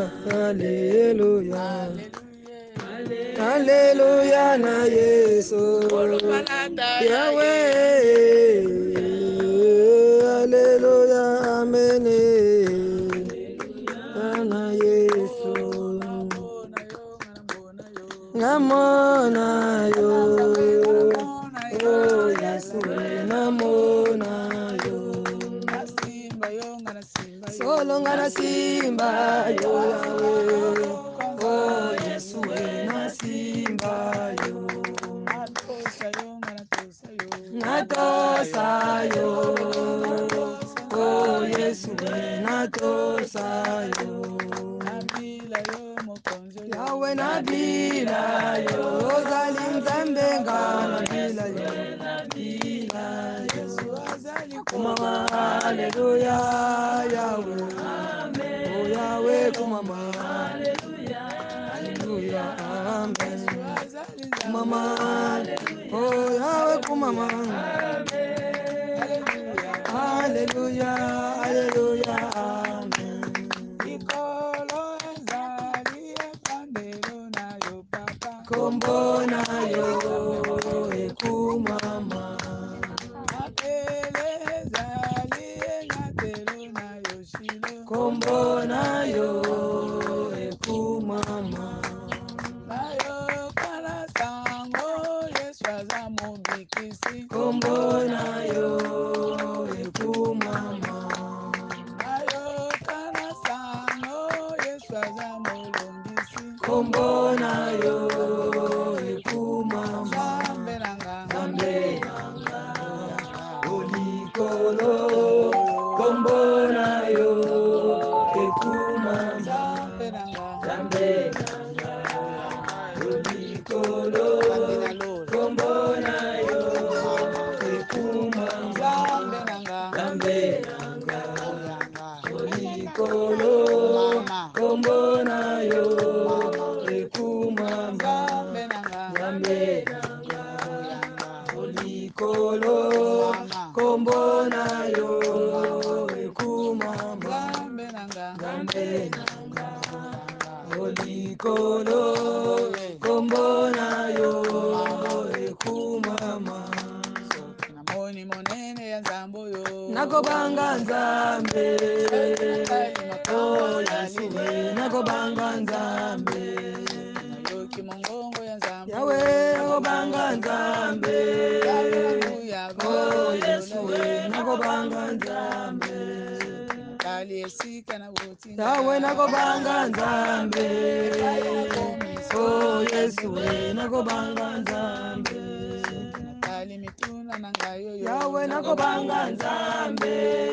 Alléluia. Alléluia na Yesu. Yahweh. Alléluia. Amen. Na Yesu. Namona yo. Oh Yesu. Namona yo. Solo ngana simba yo Yahweh. Oh Yesu na simba yo. Natosa yo. Oh Yesu natosa yo. Yahweh nabila yo. Ozali nzambe ngana bila yo. Nabila yo. Kumama haleluya Yahweh. Oh Yahweh kumama haleluya. Haleluya amen. Kumama oh Yahweh kumama haleluya. Haleluya amen. Kombona yo ekumama. Kombona yo ekumama. Kombona yo ekumama. Kombona yo ekumama. Zambe nanga olikolo. Kombona yo ekumama. Zambe nanga olikolo. Kombona yo ekumama. Zambe nanga olikolo. Kombona yo ekumama. Zambe nanga olikolo. Kombona yo ekumama. Zambe nanga olikolo. Kombona yo ekumama. Nakobanga nzambe. Oh Yesu nakobanga nzambe. Yahweh nakobanga nzambe. Oh Yesu nakobanga nzambe. Yahweh nakobanga nzambe. Oh Yesu nakobanga nzambe. Yahweh nakobanga nzambe.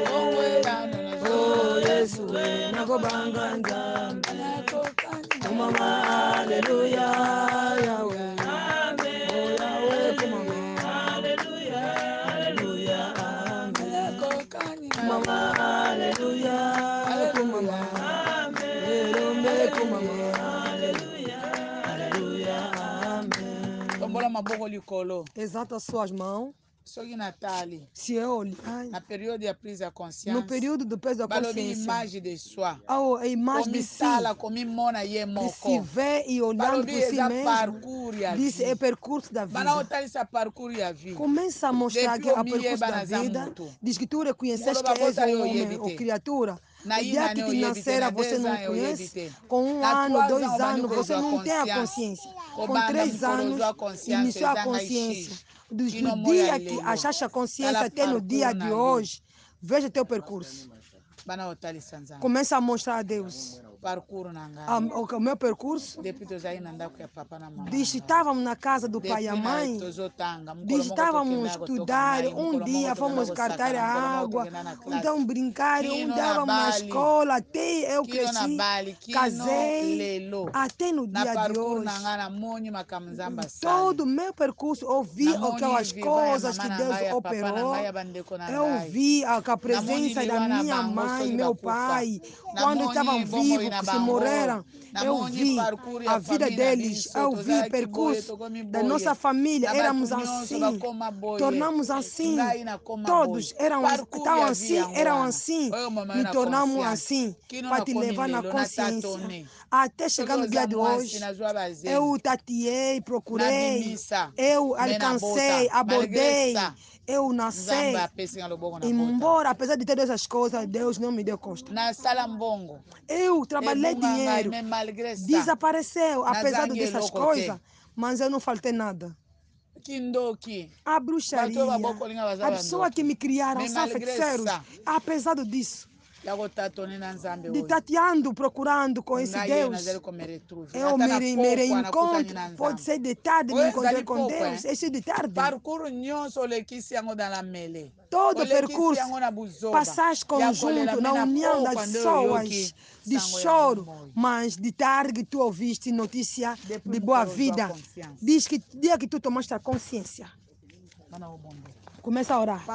Oh Yesu nakobanga nzambe. Kumama haleluya Yahweh. Oh Yahweh kumama haleluya. Haleluya amen. Kumama haleluya. Kumama elombe kumama haleluya. Haleluya amen. Tombola maboko likolo. Exalta suas mãos. Se eu olhar na período de prise de consciência, no período de prise de consciência, imagem de soi, a imagem de si, de se ver e olhando por si mesmo, diz é percurso da vida. Começa a mostrar que é o percurso da vida. Diz que tu reconheces que és um homem ou criatura. O dia que te nascera você não conhece. Com 1 ano, 2 anos, você não tem a consciência. Com 3 anos, iniciou a consciência. Do dia que achaste a consciência até no dia de hoje, veja teu percurso. Começa a mostrar a Deus. O meu percurso. Estávamos na casa do pai e a mãe. Estávamos a estudar. Um dia fomos cartar a água. Então brincar. Andávamos na escola. Até eu cresci. Casei. Até no dia de hoje. Todo o meu percurso. Eu vi aquelas coisas que Deus operou. Eu vi a presença da minha mãe, meu pai. Quando estavam vivos. se morreram, eu vi a vida deles, eu vi o percurso da nossa família, éramos assim, tornamos assim, todos eram assim, me tornamos assim, para te levar na consciência. Até chegar no dia de hoje, eu tateei, procurei, eu alcancei, abordei, eu nasci. Embora, apesar de todas essas coisas, Deus não me deu costa. Eu trabalhei dinheiro, desapareceu, apesar dessas coisas, mas eu não faltei nada. A bruxaria, a pessoa que me criaram são feiticeiros, apesar disso. De tateando, procurando com esse Deus, eu me reencontro. Pode ser de tarde, me encontrei com Deus. Esse de tarde. Todo percurso, passagem conjunto na união das pessoas, de choro, mas de tarde tu ouviste notícia de boa vida. Diz que dia que tu tomaste a consciência, começa a orar.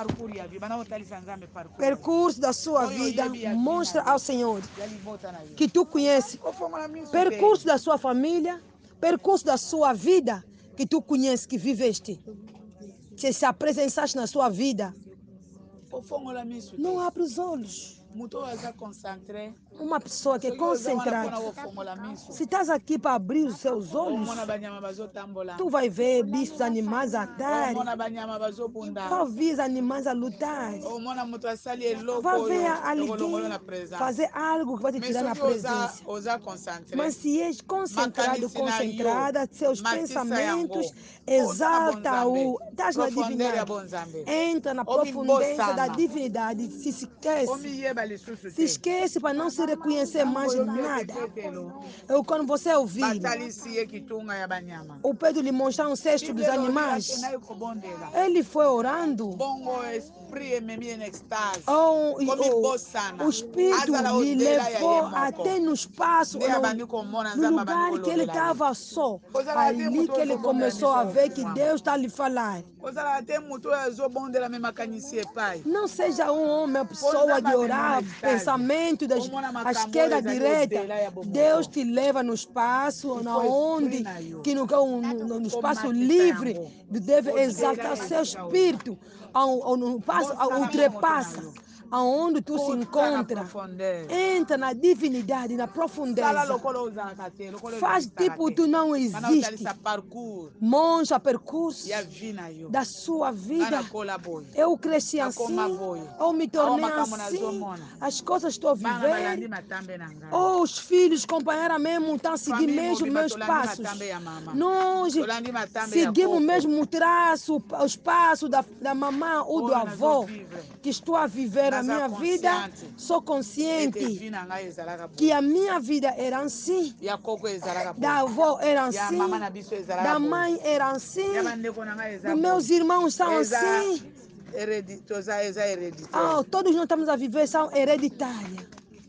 Percurso da sua vida, mostra ao Senhor que tu conheces. Percurso da sua família, percurso da sua vida, que tu conheces, que viveste. Que se apresentaste na sua vida. Não abre os olhos. Uma pessoa que é concentrada. Se estás aqui para abrir os seus olhos, tu vai ver bichos, animais a dar. Vai ver os animais a lutar. Vai ver alguém fazer algo que vai te tirar na presença. Mas se és concentrado, concentrada, seus pensamentos exalta-o. Estás na divindade. Entra na profundeza da divindade. Se esquece. Se esquece para não se reconhecer mais nada. Quando você ouvir o Pedro lhe mostrar um cesto dos animais, ele foi orando. O Espírito lhe levou até no espaço, no lugar que ele estava só. Ali que ele começou a ver que Deus está lhe falar. Não seja um homem, pessoa de orar, pensamento da esquerda à direita. Deus te leva no espaço, onde, que no espaço livre, deve exaltar seu espírito, ultrapassa. Aonde tu se encontra, entra na divindade, na profundeza. Faz tipo tu não existe. Mostra percurso da sua vida. Eu cresci assim, eu me tornei assim. As coisas estou a viver. Os filhos, companheira mesmo, estão a seguir mesmo meus passos. Nós seguimos mesmo o traço, os passos da mamãe ou do avô. Que estou a viver a minha vida, sou consciente que a minha vida era assim, da avó era assim, da mãe era assim, dos meus irmãos são assim. Todos nós estamos a viver, são hereditárias.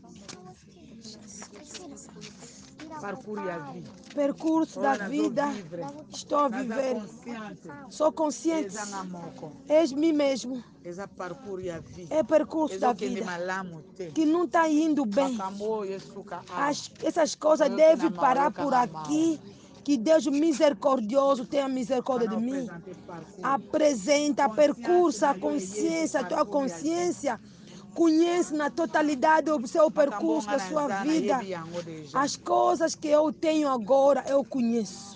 Percurso da vida, estou a viver, sou consciente, és mim mesmo, é percurso da vida, que não está indo bem, essas coisas devem parar por aqui, que Deus misericordioso tenha misericórdia de mim, apresenta, percurso, a consciência, a tua consciência, conhece na totalidade o seu percurso da sua vida. As coisas que eu tenho agora, eu conheço.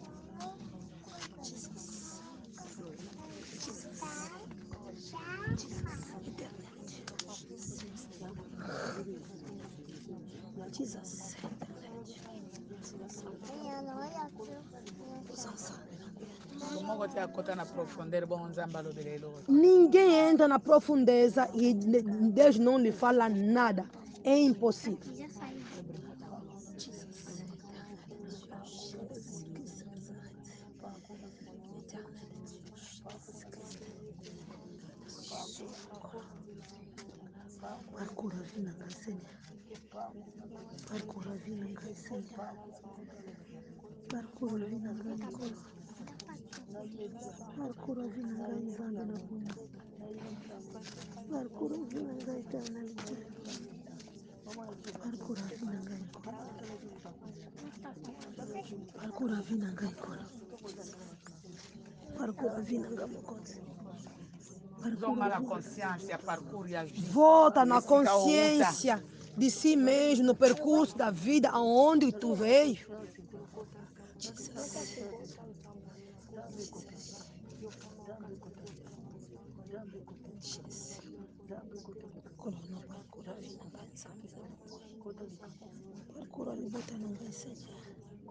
Ninguém entra na profundeza e Deus não lhe fala nada. É impossível. Parcours la vie na ngai nkolo. Parcours la vie na ngai nkolo. Parcours la vie na ngai mokonzi. Volta na consciência de si mesmo no percurso da vida aonde tu veio. Jesus. Jesus. Colono parcura vina ngai parcura libota na ngai Senhor.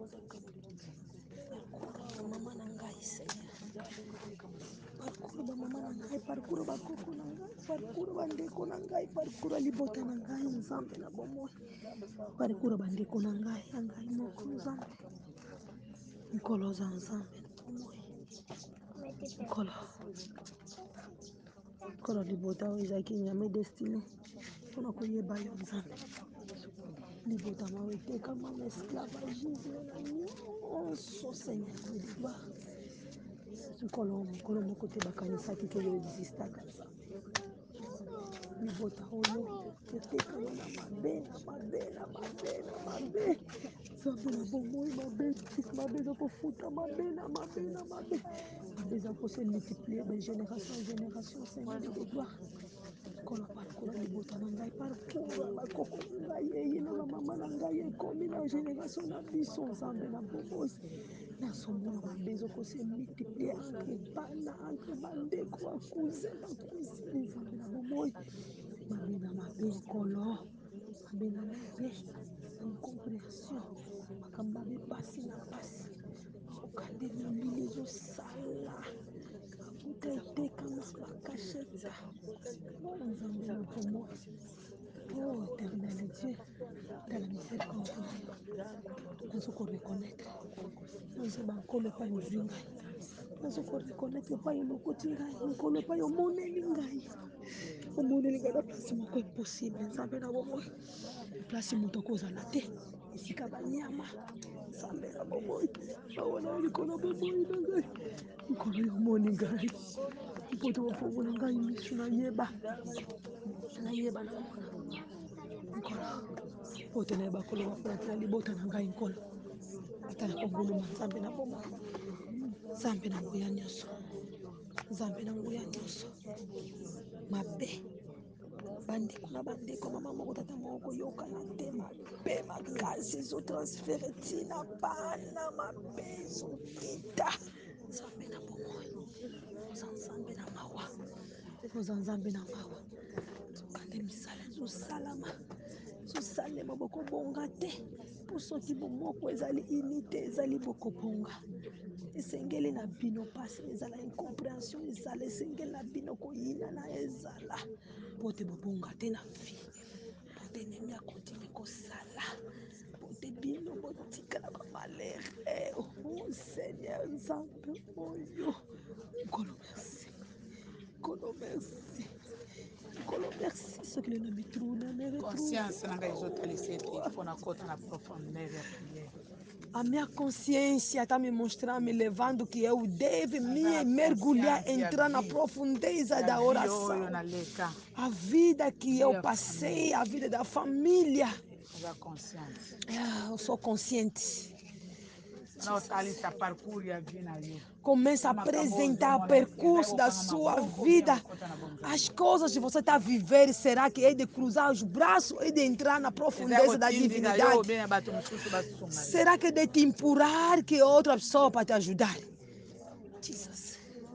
Parcura mama na ngai Senhor. Parcura ba mama na ngai, parcura ba koko na ngai, parcura ba ndeko na ngai, parcura libota na ngai nzambe na bomoi. Parcura ba ndeko na ngai, ngai moko nzambe. Nkolo za nzambe na bomoi. Nkolo libota oyo ezalaki nyame destine mpona koyeba yo nzambe. Libota mawe etekama na esclavagisme na nyonso Seigneur kodiba. Nkolo mokolo moko te bakanisaki ke yo existaka nzambe. Libota oyo etekama na mabe na mabe na mabe na mabe. Nzambe na bomoi mabe eza kofuta mabe na mabe na mabe. Mabe eza kose multiplier de génération en génération Seigneur de gloire. Nkolo parcours libota na ngai parcours bakoko na ngai eyina bamama na ngai ekomi na génération na biso nzambe na bomoi. Nazomona mabe ezokose multiplier entre bana entre bandeko bakousin bacousine nzambe na bomoi. Mabe na mabe nkolo mabe na mabe na incompréhension makambo mabe pasi na pasi okande molili ezosala mafuta etekama bakasheta o nzambe na bomoi. Oh éternel Dieu, dans la miséricorde na yo nazokoreconnaître nazoyeba nkolo epai ozwi ngai nazokoreconnaître epai olokoti ngai nkolo epai omoneli ngai na place moko impossible nzambe na bomoi place moto akozala te esika banyama nzambe na bomoi awana likolo bomoi na ngai nkolo yo omoni ngai mpoto bofongola ngai miso nayeba namona nkolo poto nayeba koloba mpona tina libota na ngai nkolo ata na konguluma nzambe na bomoi nzambe na nguya nyonso nzambe na nguya nyonso mabe bandeko na bandeko mama moko tata moko koyokana te mabe makasi ezotransfere ntina bana mabe ezokita nzambe na bomoi oza nzambe na mawa oza nzambe na mawa zokande misala ezosalama ezosalema bokobonga te mpo soki bomoko ezali unité ezali bokobonga esengeli na bino mpasi ezala incompréhension ezala esengeli na bino koyina na ezala mpo te bobonga te na vie mpo te nemi akontinue kosala mpo te bino botikala bamalere o seigneur nzambe oyo nkolo merci nkolo merci nkolo merci soki lelo mitruna conscience na ngai ezotalisa ete ifo nakota na profondeur ya priere. A minha consciência está me mostrando, me levando que eu devo me mergulhar, entrar na profundeza da oração. A vida que eu passei, a vida da família. Eu sou consciente. Começa a apresentar o percurso da sua vida. As coisas que você está a viver, será que é de cruzar os braços ou é de entrar na profundeza da divinidade? Será que é de te empurrar que outra pessoa para te ajudar? Jesus.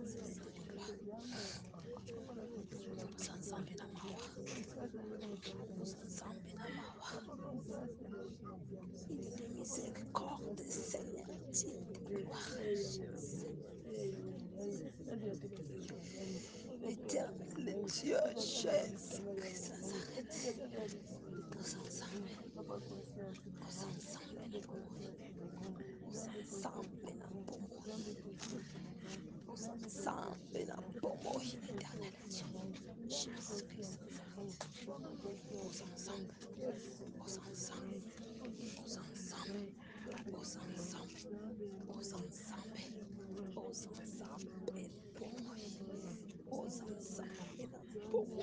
Il est de miséricorde, Seigneur, de gloire, Jésus. Éternel Dieu, Jésus-Christ Nazareth. Tous ensemble na pomoi. Tous ensemble na pomoi. Tous ensemble na pomoi, éternel Dieu. Jésus-Christ Nazareth. Tous ensemble. Tous ensemble. Tous ensemble. Tous ensemble. Tous ensemble. Tous ensemble. Pomoi. Tous ensemble na pomoi.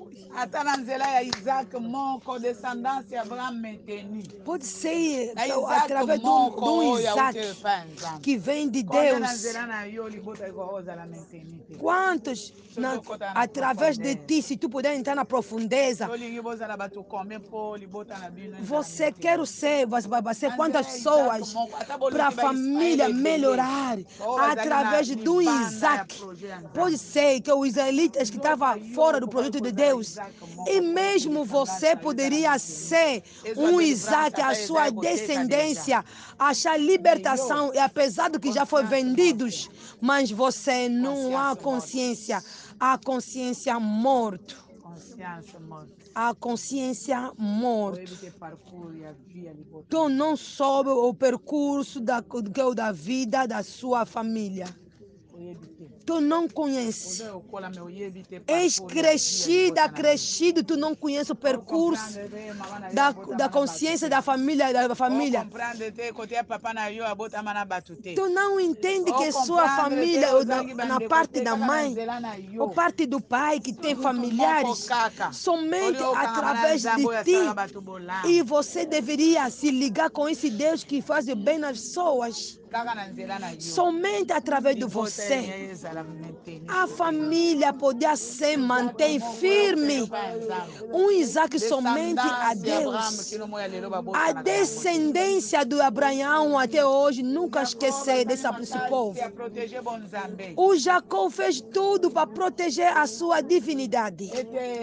ata na nzela ya Isaac moko descendance ya Abraham maintenue. Pode ser Na que Isaac através de moko um oyo Isaac auti epai ya Nzambe. que vem de Combien na Deus. nzela na yo libota ozala maintenue te. Quantos, através de ti, se tu puder entrar na profundeza, Tolingi bozala bato combien po libota na bino ezala você maintenue. quer ser, vai ser Na quantas nzela ya Isaac pessoas moko ata para a boluki ba família Israel ebele. melhorar Oyo bazali através na de um libanda ya Isaac. projet ya Nzambe. Pode ser que os israelitas que estavam fora do projeto de Deus, e mesmo você poderia ser um Isaac, a sua descendência, achar libertação, e apesar do que já foi vendidos, mas você não há consciência, a consciência morta. Consciência morta. A consciência morta. Oyebi te parcours ya vie ya libota. Tu não soube o percurso da vida da sua família. Oyebi te. Tu não conheces. Ozo yokola me oyebi te És parcours ya vie ya crescida, libota na crescido, tu não conheces o percurso da consciência da família. comprendre te côté ya papa na yo abota mana batu te. Tu não entende que sua família, na parte da mãe, ou parte do pai que tem familiares, somente através de ti. E você deveria se ligar com esse Deus que faz o bem nas pessoas. Somente através de você, a família podia se manter firme. Um Isaac somente a Deus. A descendência do Abraão até hoje, nunca esquecer desse povo. O Jacó fez tudo para proteger a sua divindade.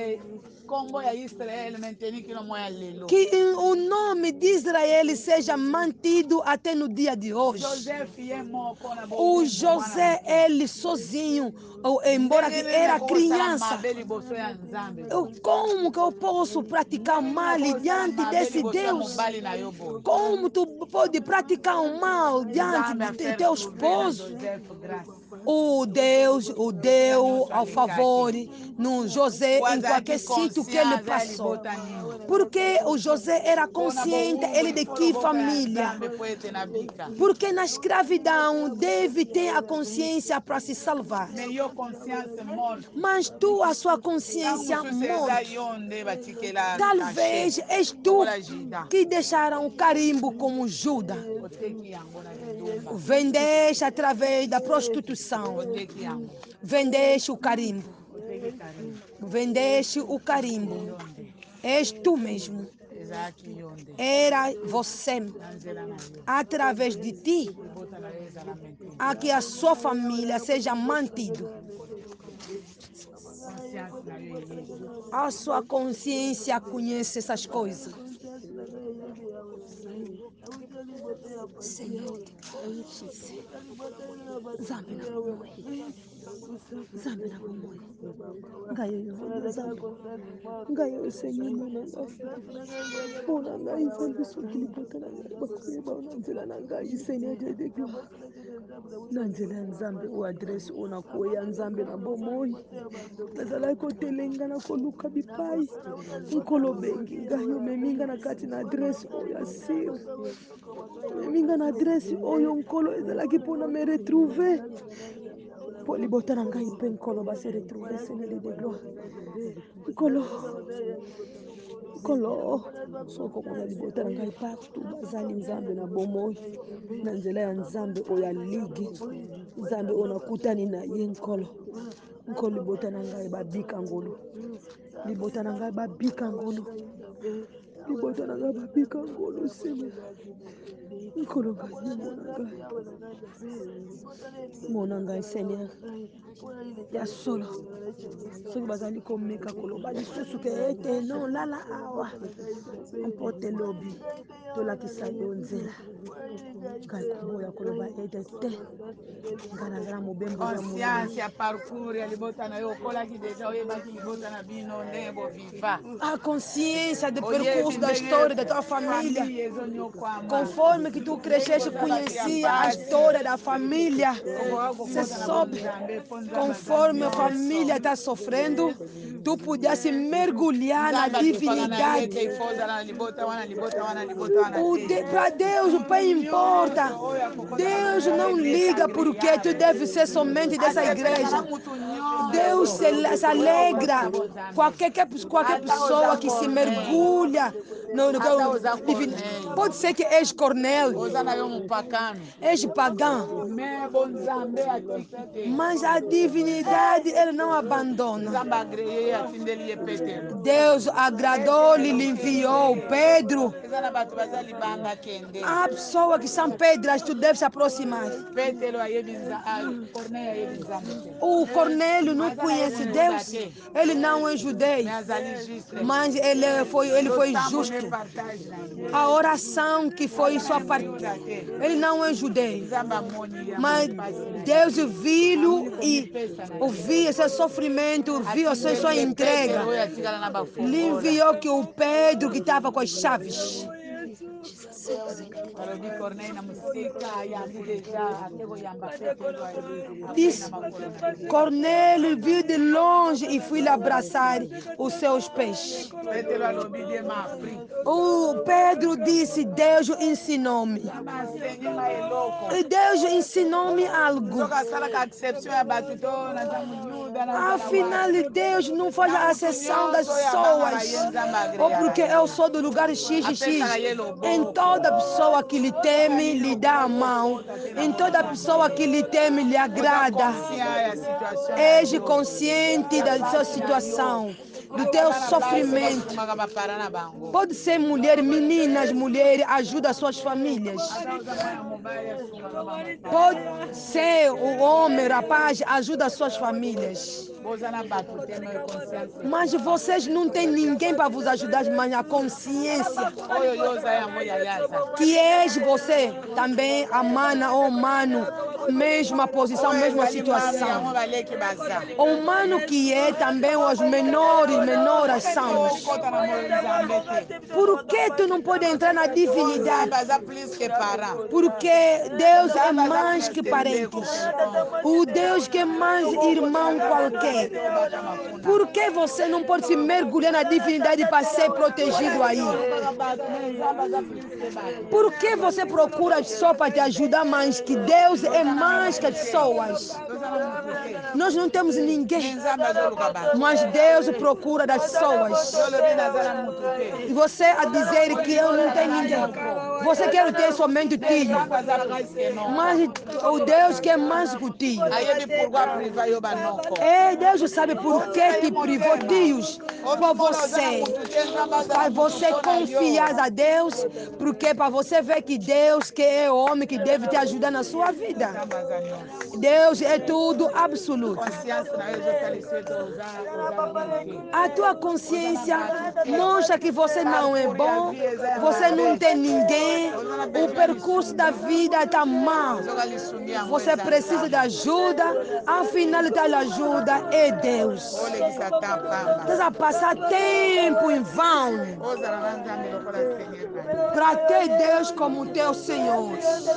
Que o nome de Israel seja mantido até no dia de hoje. O José, ele sozinho, embora que era criança, como que eu posso praticar mal diante desse Deus? Como tu pode praticar o mal diante de teu esposo? O Deus o deu ao favor no José em qualquer sítio que ele passou. Porque o José era consciente, ele de que família? Porque na escravidão deve ter a consciência para se salvar. Mas tu, a sua consciência morta, talvez és tu que deixaram o carimbo como Judas. Vendeste através da prostituição. Vendeste o carimbo. Vendeste o carimbo. És tu mesmo. Era você. Através de ti, a que a sua família seja mantida. A sua consciência conhece essas coisas. Senhor, Zambi na bomoi. Zambi na bomoi. Ngayo Senhor mwana bona ngai Zambi sokili bota na ngai bakoyeba na nzela na ngai Senhor de gloire. Na nzela ya Nzambe o adresse ona koya Nzambe na bomoi. Nazalaki kotelenga na koluka bipai nkolo bengi ngai omeminga na kati na adresse oyo asiri. Omeminga na adresse oyo nkolo ezalaki mpona me retrouver. Po libota na ngai mpe nkolo base retrouver Seigneur de gloire. Nkolo soko mona libota na ngai partout bazali Nzambe na bomoi na nzela ya Nzambe oyo aligi Nzambe oyo nakutani na ye nkolo libota na ngai babika ngolo libota na ngai babika ngolo libota na ngai babika ngolo Seigneur nkolo ngai mona ngai Seigneur ya solo soki bazali komeka koloba lisusu ke ete non lala awa mpote lobi tolakisa yo nzela ngai koboya koloba ete te ngai nazala mobembo za conscience ya parcours ya libota na yo okolaki deja oyebaki libota na bino ndenge boviva. A consciência do percurso da história da tua família. Conforme que tu cresceste, conhecia a história da família. Você soube, conforme a família está sofrendo, tu pudesse mergulhar na divindade. Para Deus, o Pai impor importa. Deus não liga porque tu deve ser somente dessa igreja. Deus se alegra qualquer pessoa que se mergulha no divino. Pode ser que és Cornélio, és pagão, mas a divindade ele não abandona. Deus agradou-lhe, lhe enviou Pedro. Há pessoas que são pedras, tu deves se aproximar. O Cornélio não conhece Deus, ele não é judeu, mas ele foi justo. A oração que foi sua parte, ele não é judeu, mas Deus viu e ouviu seu sofrimento, ouviu a sua entrega. Lhe enviou que o Pedro que estava com as chaves. Disse, Cornélio viu de longe e foi lhe abraçar os seus pés. O Pedro disse, Deus ensinou-me. E Deus ensinou-me algo. Afinal, Deus não faz a acessão das pessoas. Ou porque eu sou do lugar XXX. Em toda pessoa que lhe teme, lhe dá a mão. Em toda pessoa que lhe teme, lhe agrada. És consciente da sua situação, do teu sofrimento. Pode ser mulher, meninas, mulheres, ajuda as suas famílias. Pode ser o homem, rapaz, ajuda as suas famílias. Mas vocês não têm ninguém para vos ajudar, mas a consciência que és você também, a mana ou mano, mesma posição, mesma situação. O humano que é também os menores são. Por que tu não pode entrar na divindade? Porque Deus é mais que parentes. O Deus que é mais irmão qualquer. Por que você não pode se mergulhar na divindade para ser protegido aí? Por que você procura só para te ajudar, mas que Deus é mais que as pessoas? Nós não temos ninguém, mas Deus procura das pessoas. E você a dizer que eu não tenho ninguém. Você quer ter somente o tio, mas o Deus quer mais que o tio. Deus sabe por que te privou tios para você. Para você confiar a Deus, porque para você ver que Deus que é o homem que deve te ajudar na sua vida. Deus é tudo absoluto. A tua consciência mostra que você não é bom, você não tem ninguém, o percurso da vida está mal. Você precisa de ajuda, afinal de ajuda é Deus. Estás a passar tempo em vão para ter Deus como teu Senhor.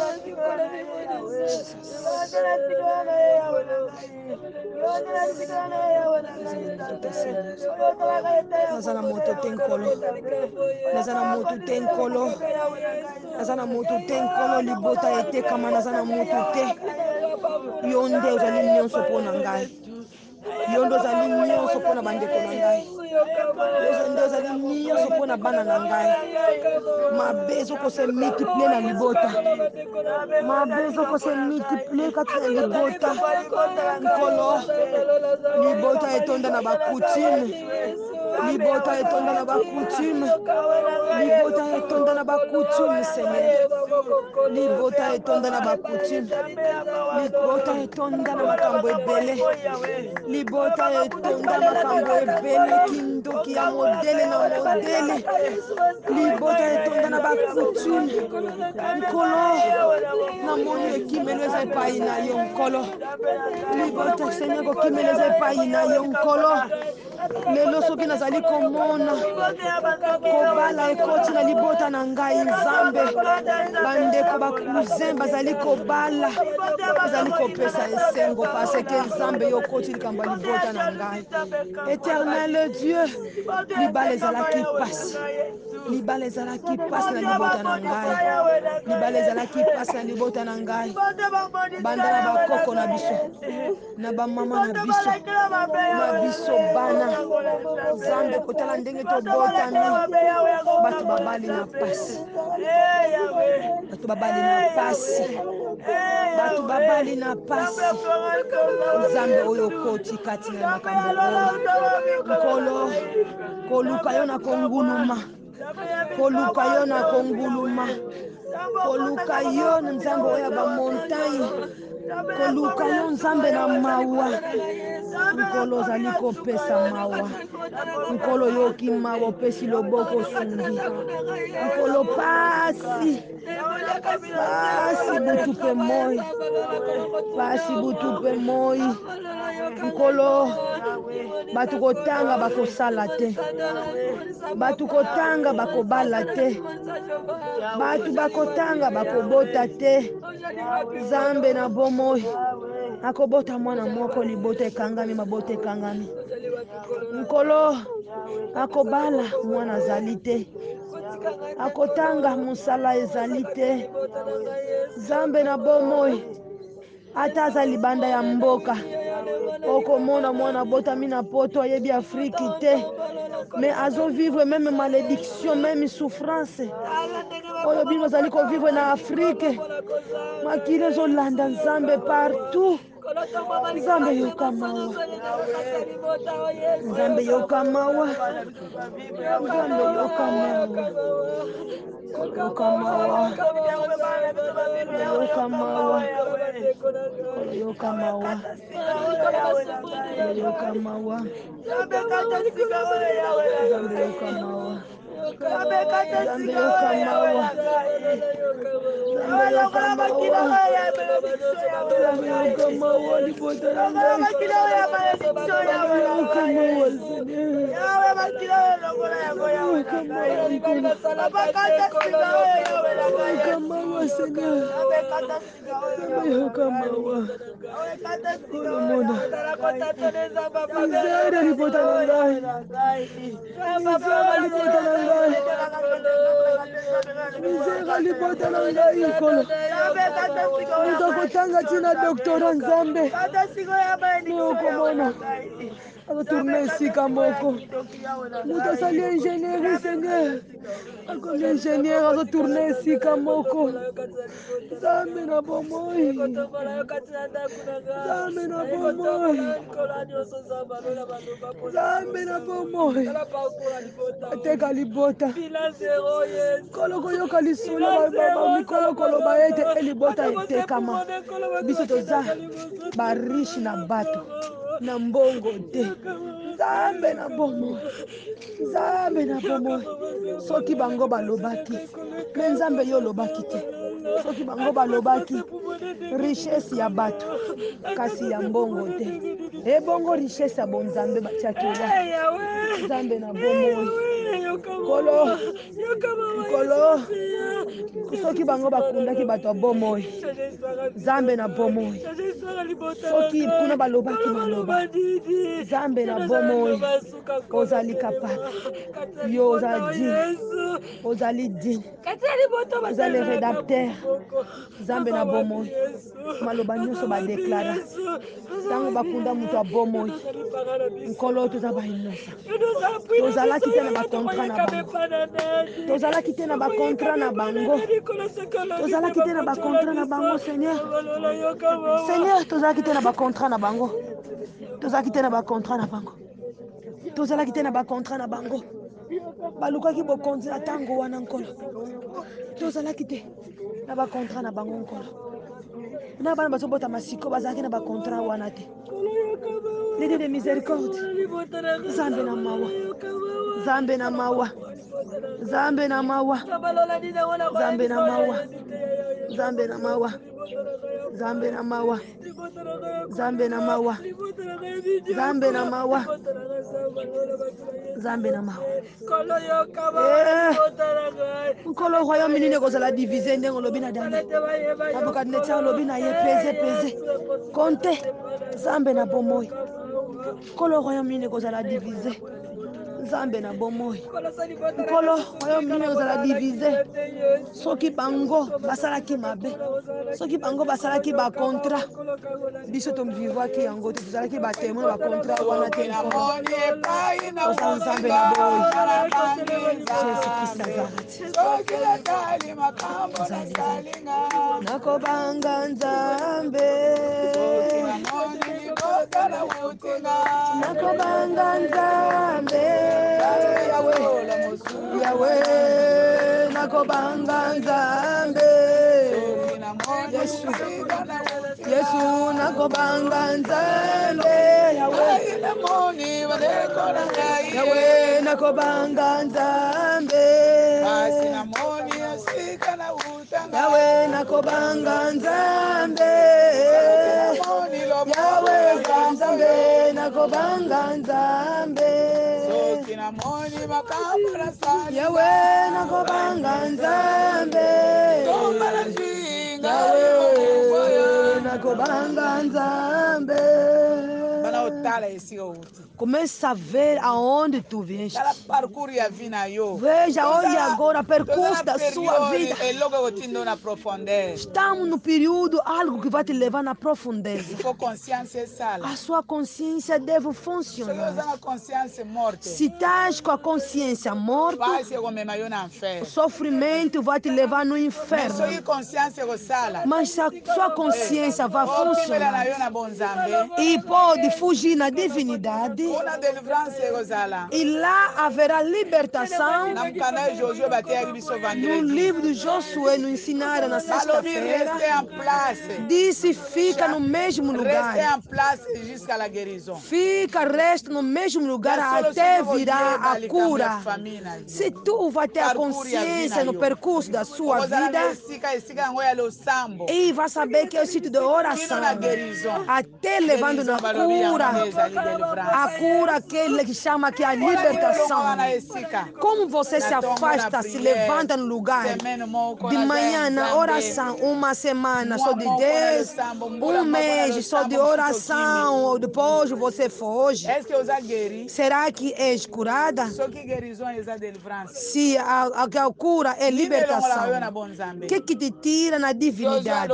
Nazana moto tem colo. Nazana moto tem colo. Nazana moto tem colo. Libota ete kama nazana moto te. Yonde uzali nyonso pona ngai. Yondo uzali nyonso pona bandeko na ngai. Yondo uzali nyonso pona bana na ngai. Mabezo ko se multiplier na libota. Mabezo ko se multiplier kati na libota. Nkolo. Libota etonda na bakutime. Libota etonda na bakutime. Libota etonda na bakutime, Seigneur. Libota etonda na bakutime. Libota etonda na makambo ebele. Libota etonda na makambo ebele. Kindoki ya modele na modele. Libota etonda na bakutime. Nkolo. Namoni ekimeleza epai na yo, nkolo. Libota Seigneur kokimeleza epai na yo, nkolo. Lelo soki nazali komona kobala ekoti na libota na ngai nzambe bandeko bakuzin bazali kobala bazali kopesa esengo parce que nzambe yo okoti likambo ya libota na ngai. Éternel Dieu, libala ezalaki pasi libala ezalaki pasi na libota na ngai, libala ezalaki pasi na libota na ngai, banda na bakoko na biso na bamama na biso bana Nzambe kotala ndenge tobotami, bato babali na pasi, bato babali na pasi, bato babali na pasi. Nzambe oyo okoti kati na makambo oyo, nkolo koluka yo na konguluma, koluka yo na konguluma, koluka yo na Nzambe oyo ya bamontagne, koluka yo Nzambe na mawa. Nkolo ozali kopesa mawa, nkolo yoki mawa opesi loboko osungi, nkolo pasi pasi butu pe moi, pasi butu pe moi. Nkolo bato kotanga bakosala te, bato kotanga bakobala te, bato bakotanga bakobota te. Nzambe na bomoi akobota mwana moko libota ekangami, mabota ekangami. Nkolo akobala mwana azali te, akotanga mosala ezali te. Nzambe na bomoi ata aza libanda ya mboka, okomona mwana botami na poto ayebi Afriki te, mais azovivre meme malédiction, meme souffrance oyo bino ozali kovivre na Afrique. Makili ezolanda Nzambe partout. Nzambe yoka mawa, Nzambe yoka mawa, Nzambe yoka mawa, yoka mawa, yoka mawa, yoka mawa, yoka mawa, Nzambe yoka mawa, Nzambe yoka mawa, Nzambe yoka mawa, Nzambe yoka mawa libota na ngai, Nzambe yoka mawa Seigneur, yoka mawa nkolo, yoka mawa Seigneur, Nzambe yoka mawa. Olomona misere libota na ngai, misere libota na ngai, misere libota na ngai nkolo. Moto akotanga ntina doktora Nzambe me okomona azotourne esika moko. Moto asali ingénierie Seigneur, akomi ingénieur azotourne esika moko. Nzambe na bomoi, Nzambe na bomoi, Nzambe na bomoi, ateka libota kolo koyoka lisolo mikolo koloba ete elibota etekama. Biso toza bariche na bato na mbongo te. Nzambe na bomoi, Nzambe na bomoi. Soki bango balobaki me Nzambe yo olobaki te, soki bango balobaki richesse ya bato kasi ya mbongo te, ebongo richesse ya bonzambe batiaki wa. Nzambe na bomoi, nkolo nkolo soki bango bakundaki bato ya bomoi, Nzambe na bomoi, soki kuna balobaki maloba, Nzambe na bomoi, ozali kapable, yo ozali ozali digne, ozali rédacteur. Nzambe na bomoi, maloba nyonso badeklara ntango bakunda moto ya bomoi, nkolo toza bainosa, tozalaki te na bakontrat na bango, tozalaki te na bakontrat na bango, tozalaki te na bakontrat na bango Seigneur, Seigneur tozalaki te na bakontrat na bango, tozalaki te na bakontrat na bango, tozalaki te na bakontrat na bango. Balukaki bokonzi na ntango wana nkolo, tozalaki te na bakontrat na bango nkolo. Na bana bazobota masiko bazalaki na bakontrat wana te. Les dieux de miséricorde, Nzambe na mawa, Nzambe na mawa, Nzambe na mawa, Nzambe na mawa, Nzambe na mawa, Nzambe na mawa, Nzambe na mawa, Nzambe na mawa, Nzambe na mawa. Nkolo royaume nini ekozala divise ndenge olobi na Daniel, Nabukadnetsar olobi na ye peze konte. Nzambe na bomoi, nkolo royaume nini ekozala divise, Nzambe na bomoi. Nkolo oyo mini ozala divisé. Soki bango basalaki mabe. Soki bango basalaki ba contrat. Biso to vivaki yango te tozalaki ba témoin ba contrat wana te nkolo. Oza Nzambe na boyi. Jésus Christ Nazareth. Nakobanga Nzambe. Nakobanga Nzambe. Yahweh. Nakobanga Nzambe. Yesu nakobanga Nzambe. Yahweh nakobanga Nzambe. Yahweh nakobanga Nzambe. Yahweh Nzambe nakobanga Nzambe. Yahweh nakobanga Nzambe. Yahweh nakobanga Nzambe. Começa a ver aonde tu vieste. Veja onde agora percurso da sua vida. Estamos no período algo que vai te levar na profundeza. A sua consciência deve funcionar. Se estás com a consciência morta, o sofrimento vai te levar no inferno. Mas se a sua consciência vai funcionar e pode fugir na divindade, e lá haverá libertação. No livro de Josué, nos ensinaram na sexta-feira, disse: fica no mesmo lugar. Resta no mesmo lugar até virar a cura. Se tu vai ter a consciência no percurso da sua vida, e vai saber que é o sítio de oração, até levando na cura, a cura que ele chama que é a libertação. Como você se afasta, se levanta no lugar, de manhã na oração, uma semana só de Deus, um mês só de oração, depois você foge. Será que és curada? Se a cura é libertação, o que te tira na divindade?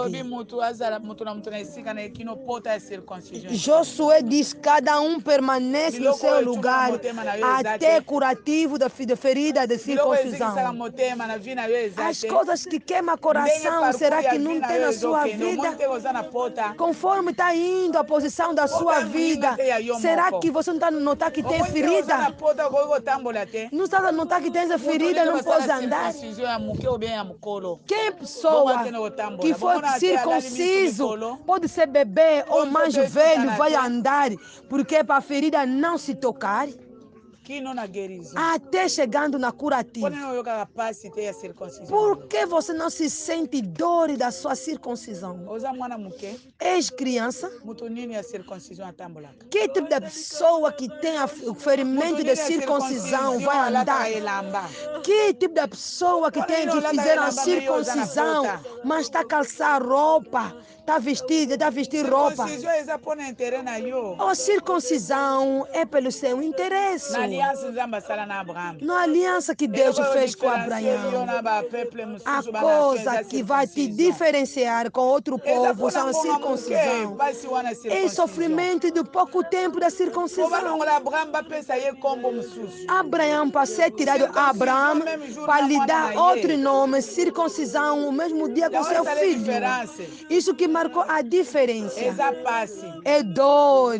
Josué diz: cada um permanece no seu lugar até curativo da ferida de circuncisão. As coisas que queimam coração, será que não tem na sua vida? Conforme está indo a posição da sua vida, será que você não está a notar que tem ferida? Não está a notar que tem ferida, não pode andar? Quem pessoa que foi circunciso pode ser bebê ou mais velho, vai andar, porque para a ferida não se tocar, até chegando na curativa. Por que você não se sente dor da sua circuncisão? És criança? Que tipo de pessoa que tem o ferimento de circuncisão vai andar? Que tipo de pessoa que tem que fazer a circuncisão, mas está a calçar roupa, está a vestir roupa? A circuncisão é pelo seu interesse. Na aliança que Deus fez com Abraão, a coisa que vai te diferenciar com outro povo são a circuncisão. É sofrimento de pouco tempo da circuncisão. Abraão, para ser tirado Abraão, para lhe dar outro nome, circuncisão, o mesmo dia com seu filho. Isso que marcou a diferença. É dor.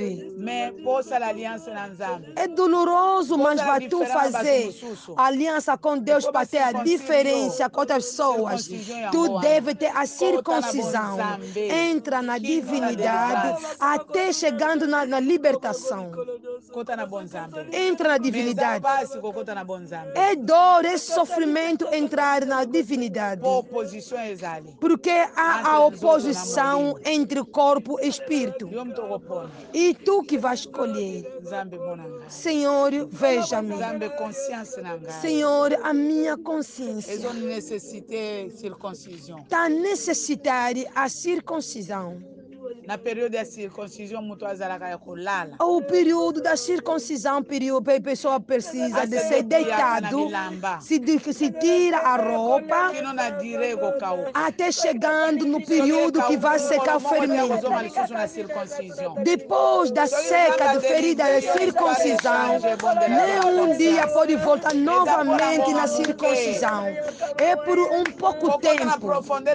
É doloroso, mas vai tu fazer aliança com Deus para ter a diferença com outras pessoas. Tu deve ter a circuncisão. Entra na divindade até chegando na libertação. Entra na divindade. É dor, é sofrimento entrar na divindade. Porque há a oposição entre corpo e espírito. E tu que vais escolher. Senhor, veja-me. Senhor, a minha consciência está a necessitar a circuncisão. na período da circuncisão mutu azalaka ya kolala. O período da circuncisão, período a pessoa precisa de ser deitado, se tira a roupa, Kino na dire go kauka. até chegando no período que vai secar o ferimento. Depois da seca do ferida da circuncisão, nenhum dia pode voltar novamente na circuncisão. É por um pouco tempo.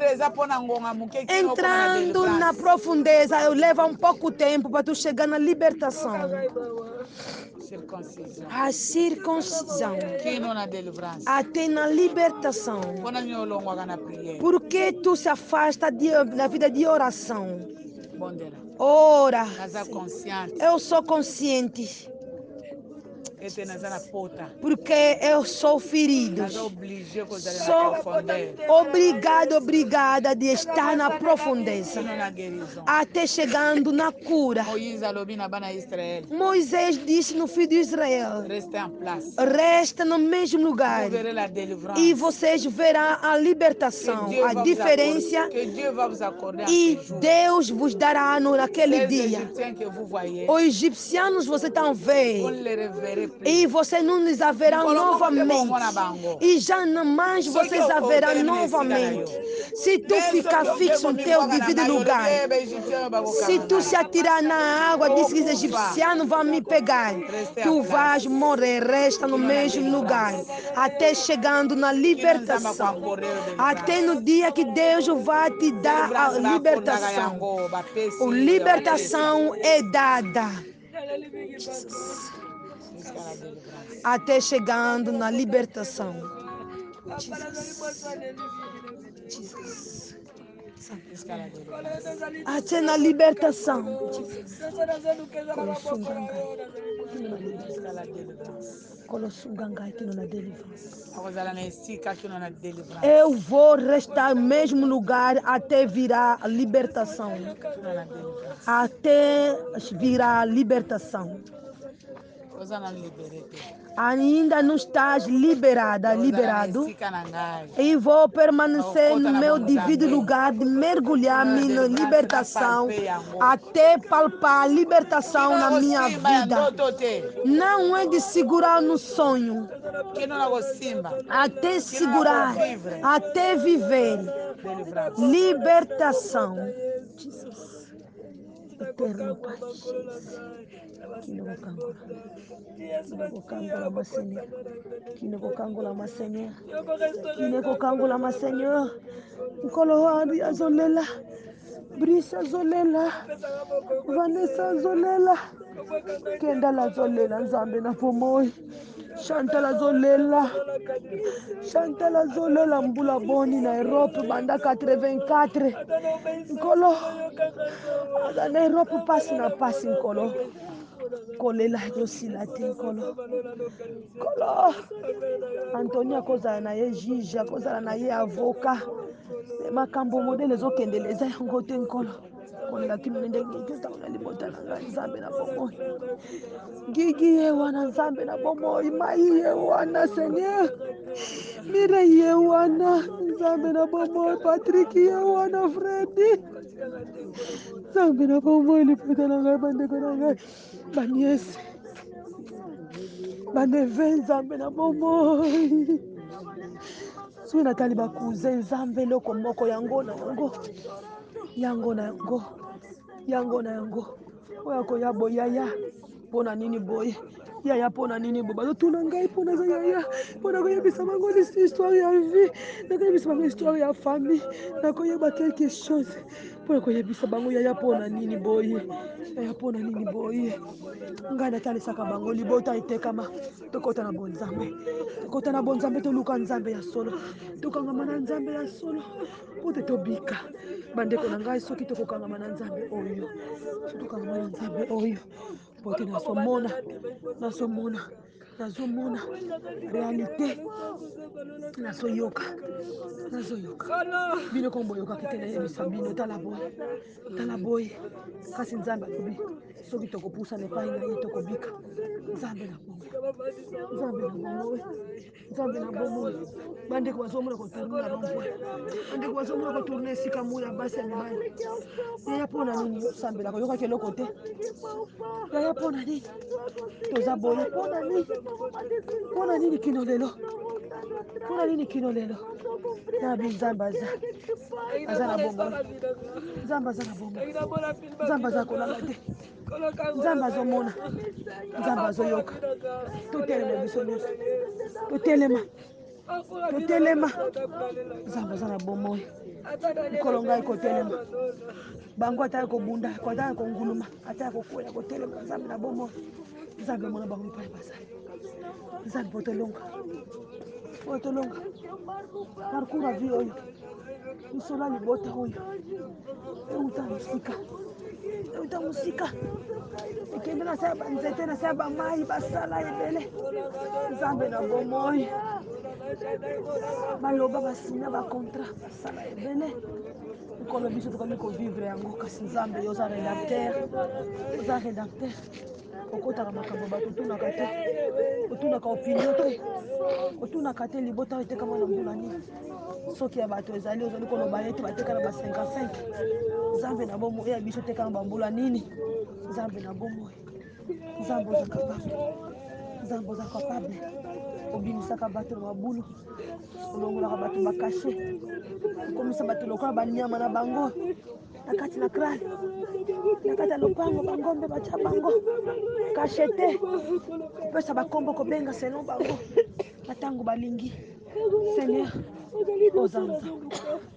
Entrando na profundeza, leva um pouco tempo para tu chegar na libertação. A circuncisão. Até na libertação. Porque tu se afasta da vida de oração. Ora. Eu sou consciente. Porque eu sou ferido. Sou obrigada de estar na profundeza. Até chegando na cura. Moisés disse no filho de Israel: resta no mesmo lugar. E vocês verão a libertação, a diferença. E Deus vos dará naquele dia. Os egípcios vocês estão vendo. E você não lhes haverá novamente. E já não mais vocês haverá novamente. Se tu ficar fixo no teu devido lugar, se tu se atirar na água, diz que os egípcios vão me pegar, tu vais morrer, resta no mesmo lugar, até chegando na libertação. Até no dia que Deus vai te dar a libertação. A libertação é dada. Até chegando na libertação. Jesus. Até na libertação. Eu vou restar no mesmo lugar até virar a libertação. Até virar a libertação. Ainda não estás liberado. E vou permanecer no meu devido lugar de mergulhar-me na libertação até palpar a libertação na minha vida. Não é de segurar no sonho. Até segurar, até viver. Libertação. Eterno Pai. Senhor. Nkolohari azolela. Brisa azolela. Vanessa azolela. Kendala azolela nzambe na pomoyi. Chantal azolela mbula boni na Europe banda 84. Nkolo. Na Europe pasi na pasi nkolo. Kolela yosila te nkolo. Nkolo. Antonia kozala na ye juge, kozala na ye avocat. Makambo modele ezokendeleza yango te nkolo. Kolela kino ndenge ngizana libota na ngai nzambe na bomoi. Gigi ye wana nzambe na bomoi, mai ye wana Seigneur. Mire ye wana nzambe na bomoi, Patrick ye wana Freddy. Nzambe na bomoi libota na ngai bandeko na ngai. Baniese. Baneve nzambe na bomoi. Soki natali bakuze nzambe eloko moko yango na yango. Oyo koya boyaya. Pona nini boye? Yaya pona nini boye? Bazotuna ngai pona za yaya. Pona koyebisa bango histoire ya vie. Nakoyebisa bango histoire ya famille. Nakoyeba quelque chose. Pona koyebisa bango yaya pona nini boye? Yaya pona nini boye? Ngai natalisaka bango libota etekama. Tokota na bonzambe. Tokota na bonzambe toluka nzambe ya solo. Tokangama na nzambe ya solo. Pote tobika. Bandeko na ngai soki tokokangama na nzambe oyo. Tokangama na nzambe oyo. Pote nasomona nazomona réalité nazoyoka bino ko boyokaki te nayebisa bino tala boye kasi nzambe alobi soki tokopusana epai na ye tokobika nzambe na bomoi bandeko bazomona kotourne na rond-point bandeko bazomona kotourne esika moi ya basi ya mibali yaya mpona nini osambelaka oyokaki eloko te yaya mpona nini toza boye mpona nini kino lelo nabi nzambe aza na bomoi nzambe aza kolala te nzambe azomona nzambe azoyoka totelema biso nyonso totelema nzambe aza na bomoi nkolo ngai kotelema bango ataya kobunda ataya konguluma ataya kokwea kotelema nzambe na bomoi nzambe mona bango epai bazali nzambe po tolonga parcours avi oyo misolo ya libota oyo euta mosika ekende na se ya banzete na se ya bamai basala ebele nzambe na bomoi baloba basinya bacontrat basala ebele nkolo biso tokomi kovivre yango kasi nzambe yo oza rédacteur okotaka makambo bato otunaka te otunaka opinion te otunaka te libota oyo etekama na mbula nini soki ya bato ezali ozali koloba ye te bateka na ba 55 nzambe na bomoi eya biso teka na bambula nini nzambe na bomoi nzambe oza capable obimisaka bato na mabulu olongolaka bato bakashe okomisa bato lokola banyama na bango na kati na crâne na kati ya lopango bangombe batya bango kashe te kopesa bakombo kobenga selon bango batango balingi seigneur oza nzambe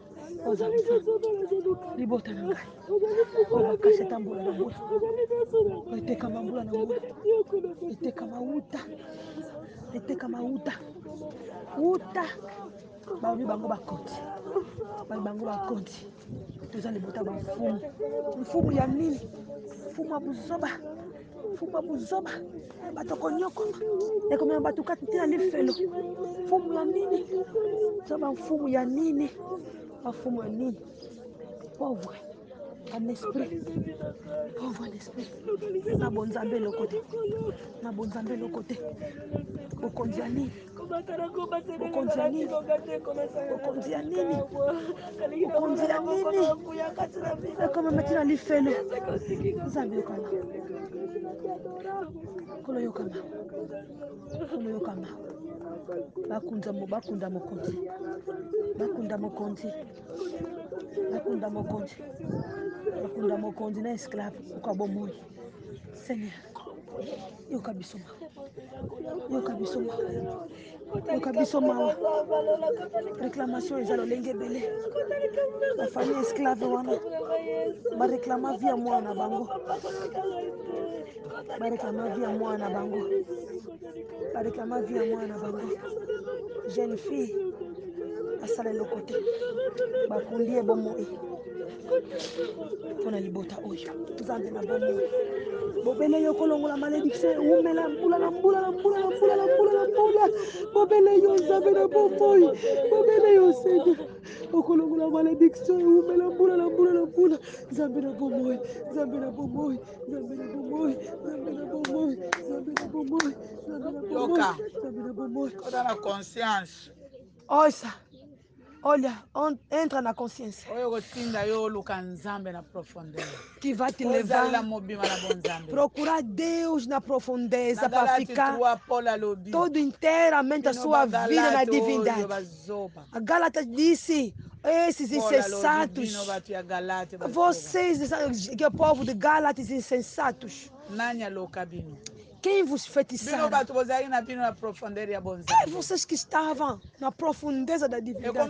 libota na ngai oyo bakashe ta mbula na mbula etekama mbula na mbula etekama uta babi bango bakonti toza libota bamfumu ya nini mfumu ya buzoba bato konyokoma ekomema bato kati ntina lifelo mfumu ya nini toza bamfumu ya nini pauvre en esprit na bonzambe eloko te bokonzi ya nini ekomema ntina lifelo nzambe yokama kolo yokama bakunda mokonzi na esclave oka bomoi seigneur yoka biso mawa réclamation eza lolenge ebele bafamille esclave wana bareklama vi ya mwana na bango jeune fille asala eloko te bakundi ye bomoi mpona libota oyo nzambe na bomoi bobele yo kolongola malédiction ewumela mbula bobele yo nzambe na bomoi bobele yo seigneur okolongola malédiction ewumela mbula nzambe na bomoi Koda na conscience oisa olha entra na consciência oyo kotinda yo oluka nzambe na profondeur que vai te levar mobima na bonzambe procurar Deus na profundeza para ficar todo inteiramente a sua vida na divindade. A Gálatas disse, esses insensatos, vocês que é o povo de Gálatas insensatos, quem vos feitiçaram? É vocês que estavam na profundeza da divindade.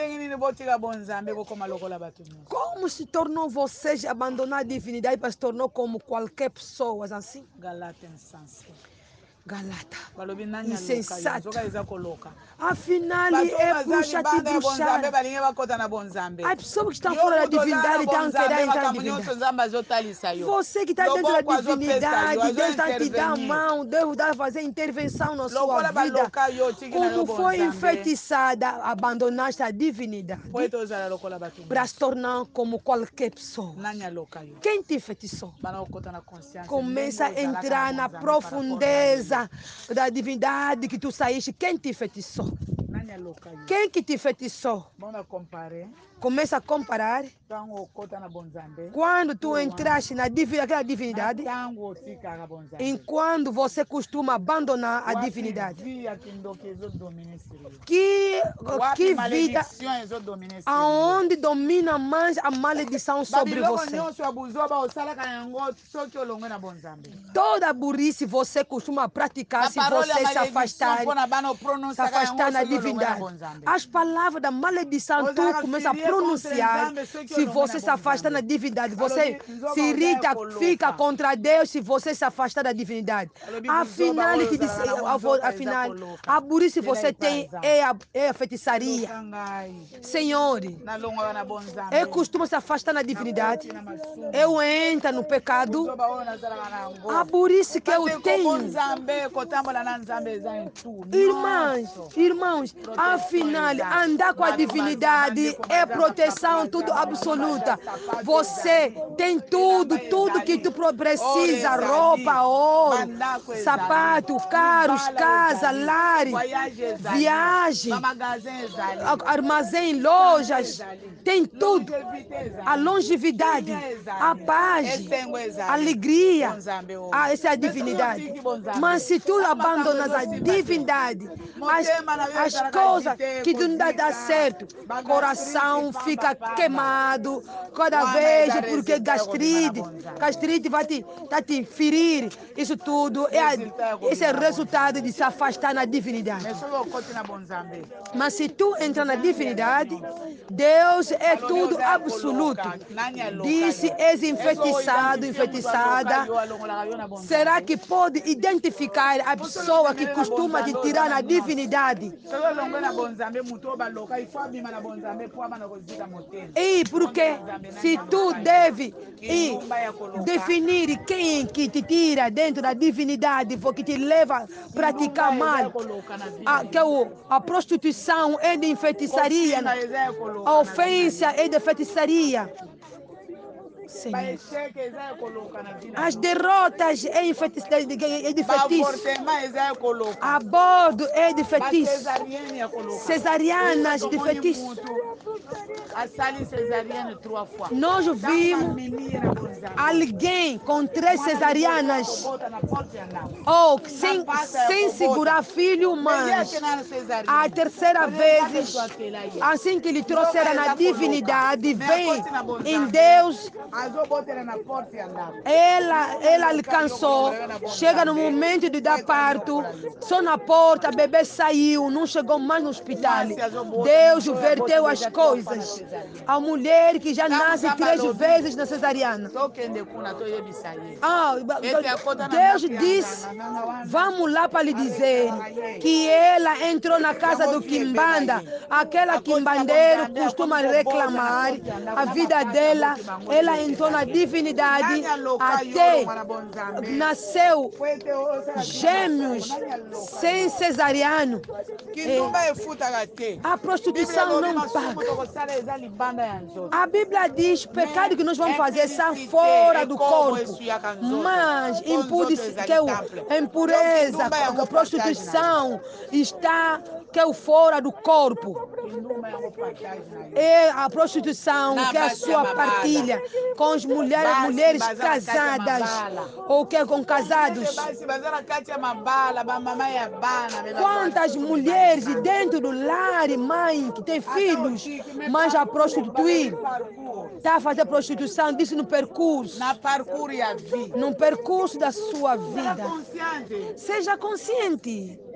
Como se tornou vocês abandonar a divindade para se tornar como qualquer pessoa assim? Galata. balobi nani Insensato. aloka yo nzoka eza koloka Afinal, bato é bazali bruxa te banda ya bonzambe bruxar. balingi bakota na bonzambe As pessoas que estão yo fora da moto ozala na divindade estão querendo bonzambe entrar na makambo nyonso divindade. nzambe azotalisa yo Você que está dentro da loboko azopesa yo divindade, Deus está te dando a azointervenir mão, Deus está fazer intervenção na sua lokola vida. baloka yo tiki na yo Como foi bonzambe enfeitiçada, abandonaste a divindade po ete ozala lokola bato para se tornar como qualquer pessoa. nani aloka yo Quem te enfeitiçou? bana kokota na conscience Começa a ndenge ozalaka entrar na bonzambe profundeza da divindade que tu saíste. Quem te enfeitiçou? nani aloka yo Quem que te enfeitiçou? bona compare Começa a comparar. ntango okota na bonzambe Quando tu entraste na aquela divindade, ntango otikaka bonzambe enquanto você costuma abandonar a divindade. vi ya kindoki ezodomine siri yo Que wapi vida malédiction ezodomine siri yo aonde domina mais a maledição sobre babiloko você. nyonso ya buzoba osalaka yango soki olongwe na bonzambe Toda burrice você costuma praticar se baparole ya você se malédiction afastar, mpo na bana se opronosaka yango afastar na soki olongwe na divindade. bonzambe As palavras da maledição tu ozalaka começa a firie contre pronunciar. nzambe soki Se olongwe na você se afasta na bonzambe divindade, você balobi se nzoka irrita, oza ya fica koloka contra Deus se você se afastar da divindade. balobi buzoba Afinal, oyo que ozalaka nango nzoka eza afinal, koloka a burrice lela você tem é a feitiçaria. loka ngai Senhor, nalongwaka na bonzambe eu costumo se afastar na divindade. nakoti na masumu Eu entro no pecado. buzoba oyo nazalaka na yango A burrice que eu bandeko tenho. bonzambe kotambola na nzambe eza etu Irmãos, afinal, andar com a divindade é proteção tudo absoluta. Você tem tudo que tu precisa, roupa, ouro, sapato, carros, casa, lares, viagem, armazém, lojas, tem tudo. A longevidade, a paz, a alegria, essa é a divindade. Mas se tu abandonas a divindade, as coisas que tu não dá certo, coração fica queimado cada vez porque gastrite vai te ferir. Isso tudo esse é o resultado de se afastar na divindade. Mas se tu entrar na divindade, Deus é tudo absoluto. Disse, és enfeitiçado, enfeitiçada. Será que pode identificar a pessoa que costuma te tirar na divindade? E porque se tu deve definir quem que te tira dentro da divindade, porque te leva a praticar mal, a prostituição é de enfeitiçaria, a ofensa é de feitiçaria. Senhor. As derrotas é de feitiço. Aborto é de feitiço. Cesarianas de feitiço. Nós vimos alguém com 3 cesarianas ou sem segurar filho, mas a terceira vez, assim que lhe trouxeram na divindade, vem em Deus. Ela alcançou, chega no momento de dar parto, só na porta, bebê saiu, não chegou mais no hospital. Deus verteu as coisas. A mulher que já nasce 3 vezes na cesariana. Deus disse, vamos lá para lhe dizer que ela entrou na casa do quimbanda. Aquela quimbandeiro costuma reclamar a vida dela. Ela entrou na divindade até nasceu gêmeos sem cesariano. A prostituição não paga. A Bíblia diz pecado que nós vamos fazer está fora do corpo, mas a impureza, a prostituição está fora do corpo. É a prostituição que é a sua partilha com as mulheres casadas ou que com casados. Quantas mulheres dentro do lar, mãe que tem filhos, mas a prostituir, está a fazer prostituição, disse no percurso da sua vida. Seja consciente.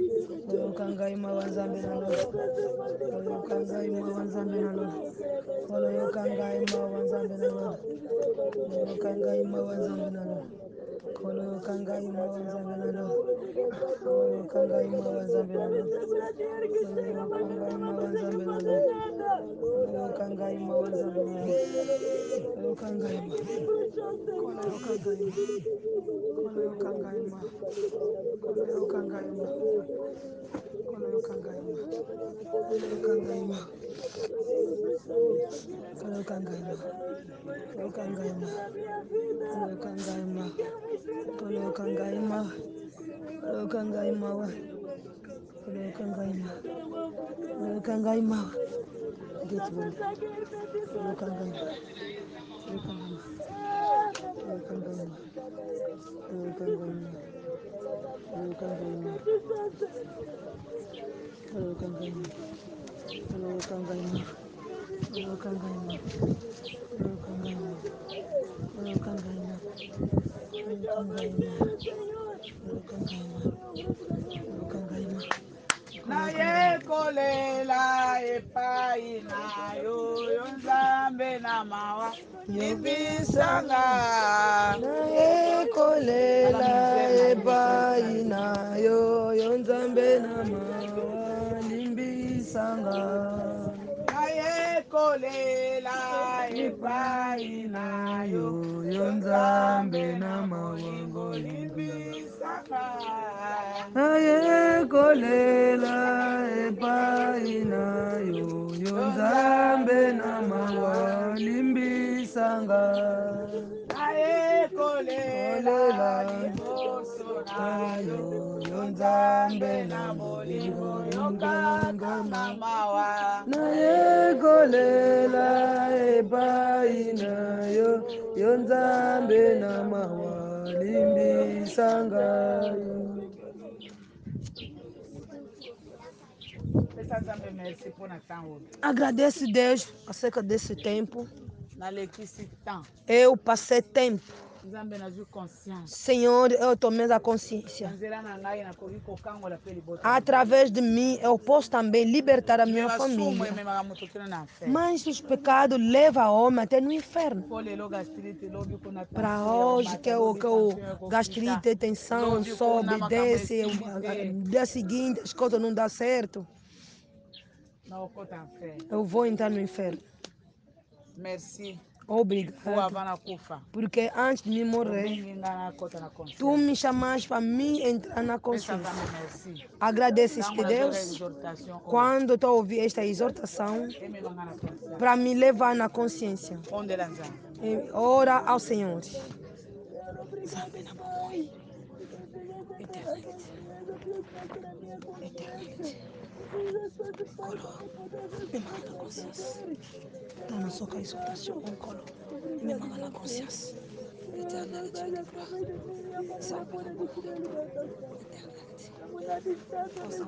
Koyo kangai mawanzambe na Lord. Koyo kangai mawanzambe na Lord. Koyo kangai mawanzambe na Lord. Koyo kangai mawanzambe na Lord. Koyo kangai mawanzambe na Lord. Koyo kangai mawanzambe na Lord. Koyo kangai mawanzambe na Lord. Koyo kangai mawanzambe na Lord. Koyo kangai ma. Koyo kangai ma. Koyo kangai ma. Koyo kangai ma. Koyo kangai ma. Koyo kangai ma. Koyo kangai ma. Koyo kangai ma. Koyo kangai ma. Koyo kangai ma. Koyo kangai ma. Koyo kangai ma. Koyo kangai ma. Get one. Koyo kangai ma. Koyo kangai ma. Koyo kangai ma. Koyo kangai ma. Koyo kangai ma. Koyo kangai ma. Koyo kangai ma. Koyo kangai ma. Koyo kangai ma. Koyo kangai ma. Koyo kangai ma. Koyo kangai ma. Koyo kangai ma. Naye kolela epai na yo yo Nzambe na mawa limbisanga. Naye kolela epai na yo yo Nzambe na mawa limbisanga. Naye kolela epai na yo yo Nzambe na mawa limbisanga. Naye kolela epai na yo yo Nzambe na mawa limbisanga. Naye kolela liboso na yo yo Nzambe na bolingo yokanga na mawa. Naye kolela epai na yo yo Nzambe na mawa limbisanga. Agradeço Deus acerca desse tempo. Eu passei tempo. Senhor, eu tomei a consciência. Através de mim, eu posso também libertar a minha família. Mas os pecados levam o homem até no inferno. Para hoje, que o gastrite, tensão, sobe, desce, no dia seguinte, as coisas não dão certo. Eu vou entrar no inferno. Obrigado. Porque antes de me morrer, tu me chamaste para mim entrar na consciência. Agradeces que Deus, quando tu ouvir esta exortação, para me levar na consciência. Ora ao Senhor. Eternamente. Me manda na consciência. Dá na sua exortação um colo. Me manda na consciência. Eternamente. Salve na boa. Eternamente. Possa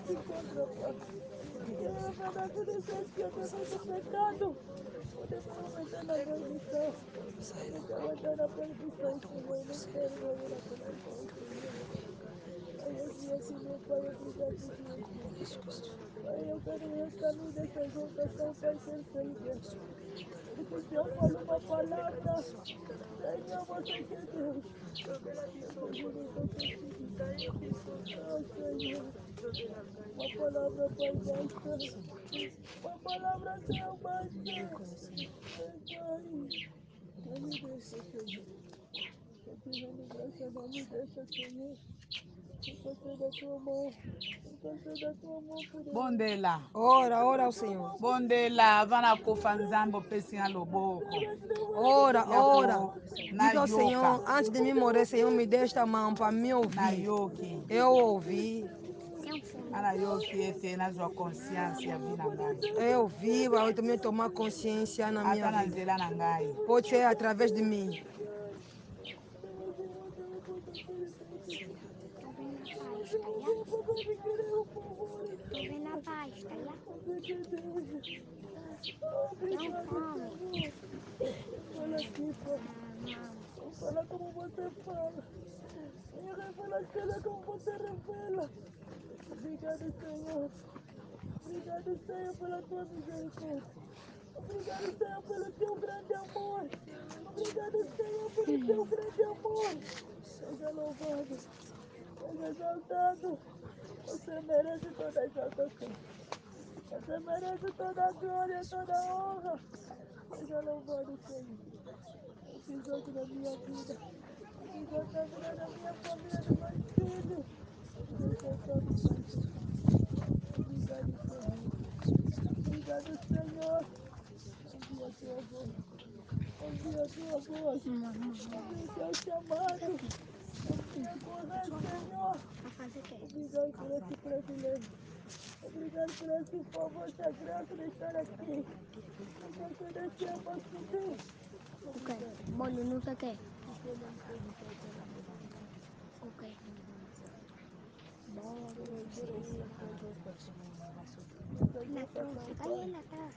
Pai, eu quero o caminho dessa exaltação, Pai, ser sem Deus. Porque o Senhor falou uma palavra, Senhor, você que é Deus. Oh, Senhor, uma palavra, Pai, basta. Uma palavra teu basta. Pai, não me deixa, Senhor. Eu te rendo graça, não me deixa, Senhor. Da tua mão. Da tua mão, Bondela. Ora ao Senhor. Bondela, vana kofa Nzambe pesinha loboko. Ora. Diga ao Senhor, antes de me morrer, Senhor, me dê esta mão para me ouvir. Eu ouvi. Eu ouvi, eu também tomar consciência na minha vida. Pode ser através de mim. Tô vendo a pasta, já? Não come. Olha aqui, Pai. Fala como você fala. Minha revelação é como você revela. Obrigado, Senhor. Obrigado, Senhor, pela tua misericórdia. Obrigado, Senhor, pelo teu grande amor. Obrigado, Senhor, pelo teu grande amor. Seja louvado. Seja exaltado. Você merece toda a exaltação. Você merece toda a glória, toda a honra. Seja louvado, Senhor. Eu fiz hoje na minha vida. Eu fiz hoje na vida da minha família, dos meus filhos. Eu sou todo santo. Obrigado, Senhor. Obrigado, Senhor. Ouvi a tua voz. Ouvi a tua voz. Ouvi o teu chamado. Ouvi a correr, Senhor. Obrigado por esse privilégio. Obrigado por esse favor sagrado de estar aqui. Porque nesse amor Ok. Boleh nu pakai. Ok. Na terus sekali na terus.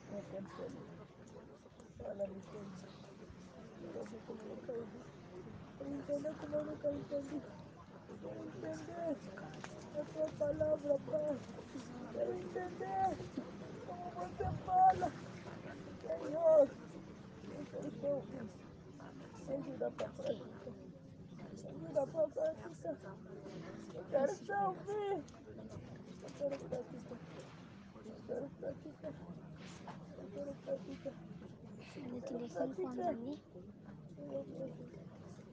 Entender como eu nunca entendi. Quero entender a tua palavra, Pai. Quero entender como você fala. Senhor, eu quero te ouvir. Me ajuda para a prática. Me ajuda para a prática. Eu quero te ouvir. Eu quero praticar. Eu quero praticar. Eu quero praticar. Ada Eu quero tulisan praticar. konten ni. Eu quero praticar.